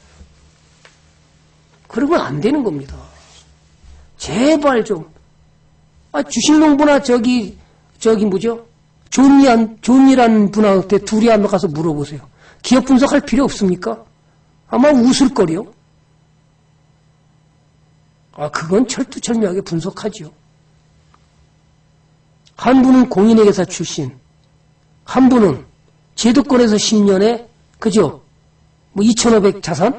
그러면 안 되는 겁니다. 제발 좀. 주식농부나 뭐죠? 존이란 분한테 둘이 한번 가서 물어보세요. 기업 분석할 필요 없습니까? 아마 웃을 거리요. 그건 철두철미하게 분석하죠. 한 분은 공인회계사 출신, 한 분은 제도권에서 10년에, 그죠? 뭐 2,500 자산?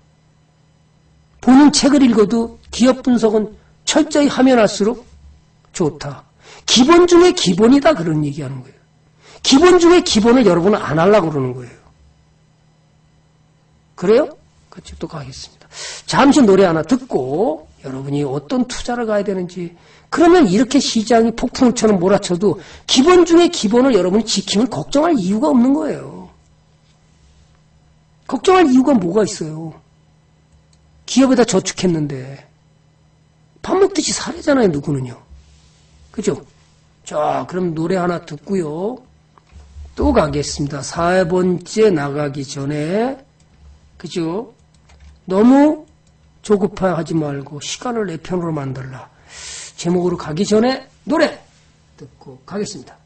본인 책을 읽어도 기업 분석은 철저히 하면 할수록 좋다. 기본 중에 기본이다 그런 얘기하는 거예요. 기본 중에 기본을 여러분은 안 하려고 그러는 거예요. 그래요? 같이 또 가겠습니다. 잠시 노래 하나 듣고 여러분이 어떤 투자를 가야 되는지 그러면 이렇게 시장이 폭풍처럼 몰아쳐도 기본 중에 기본을 여러분이 지키면 걱정할 이유가 없는 거예요. 걱정할 이유가 뭐가 있어요. 기업에다 저축했는데 밥 먹듯이 살아잖아요. 누구는요. 그죠? 자, 그럼 노래 하나 듣고요. 또 가겠습니다. 4번째 나가기 전에 그죠? 너무 조급하지 말고 시간을 내 편으로 만들라. 제목으로 가기 전에 노래 듣고 가겠습니다.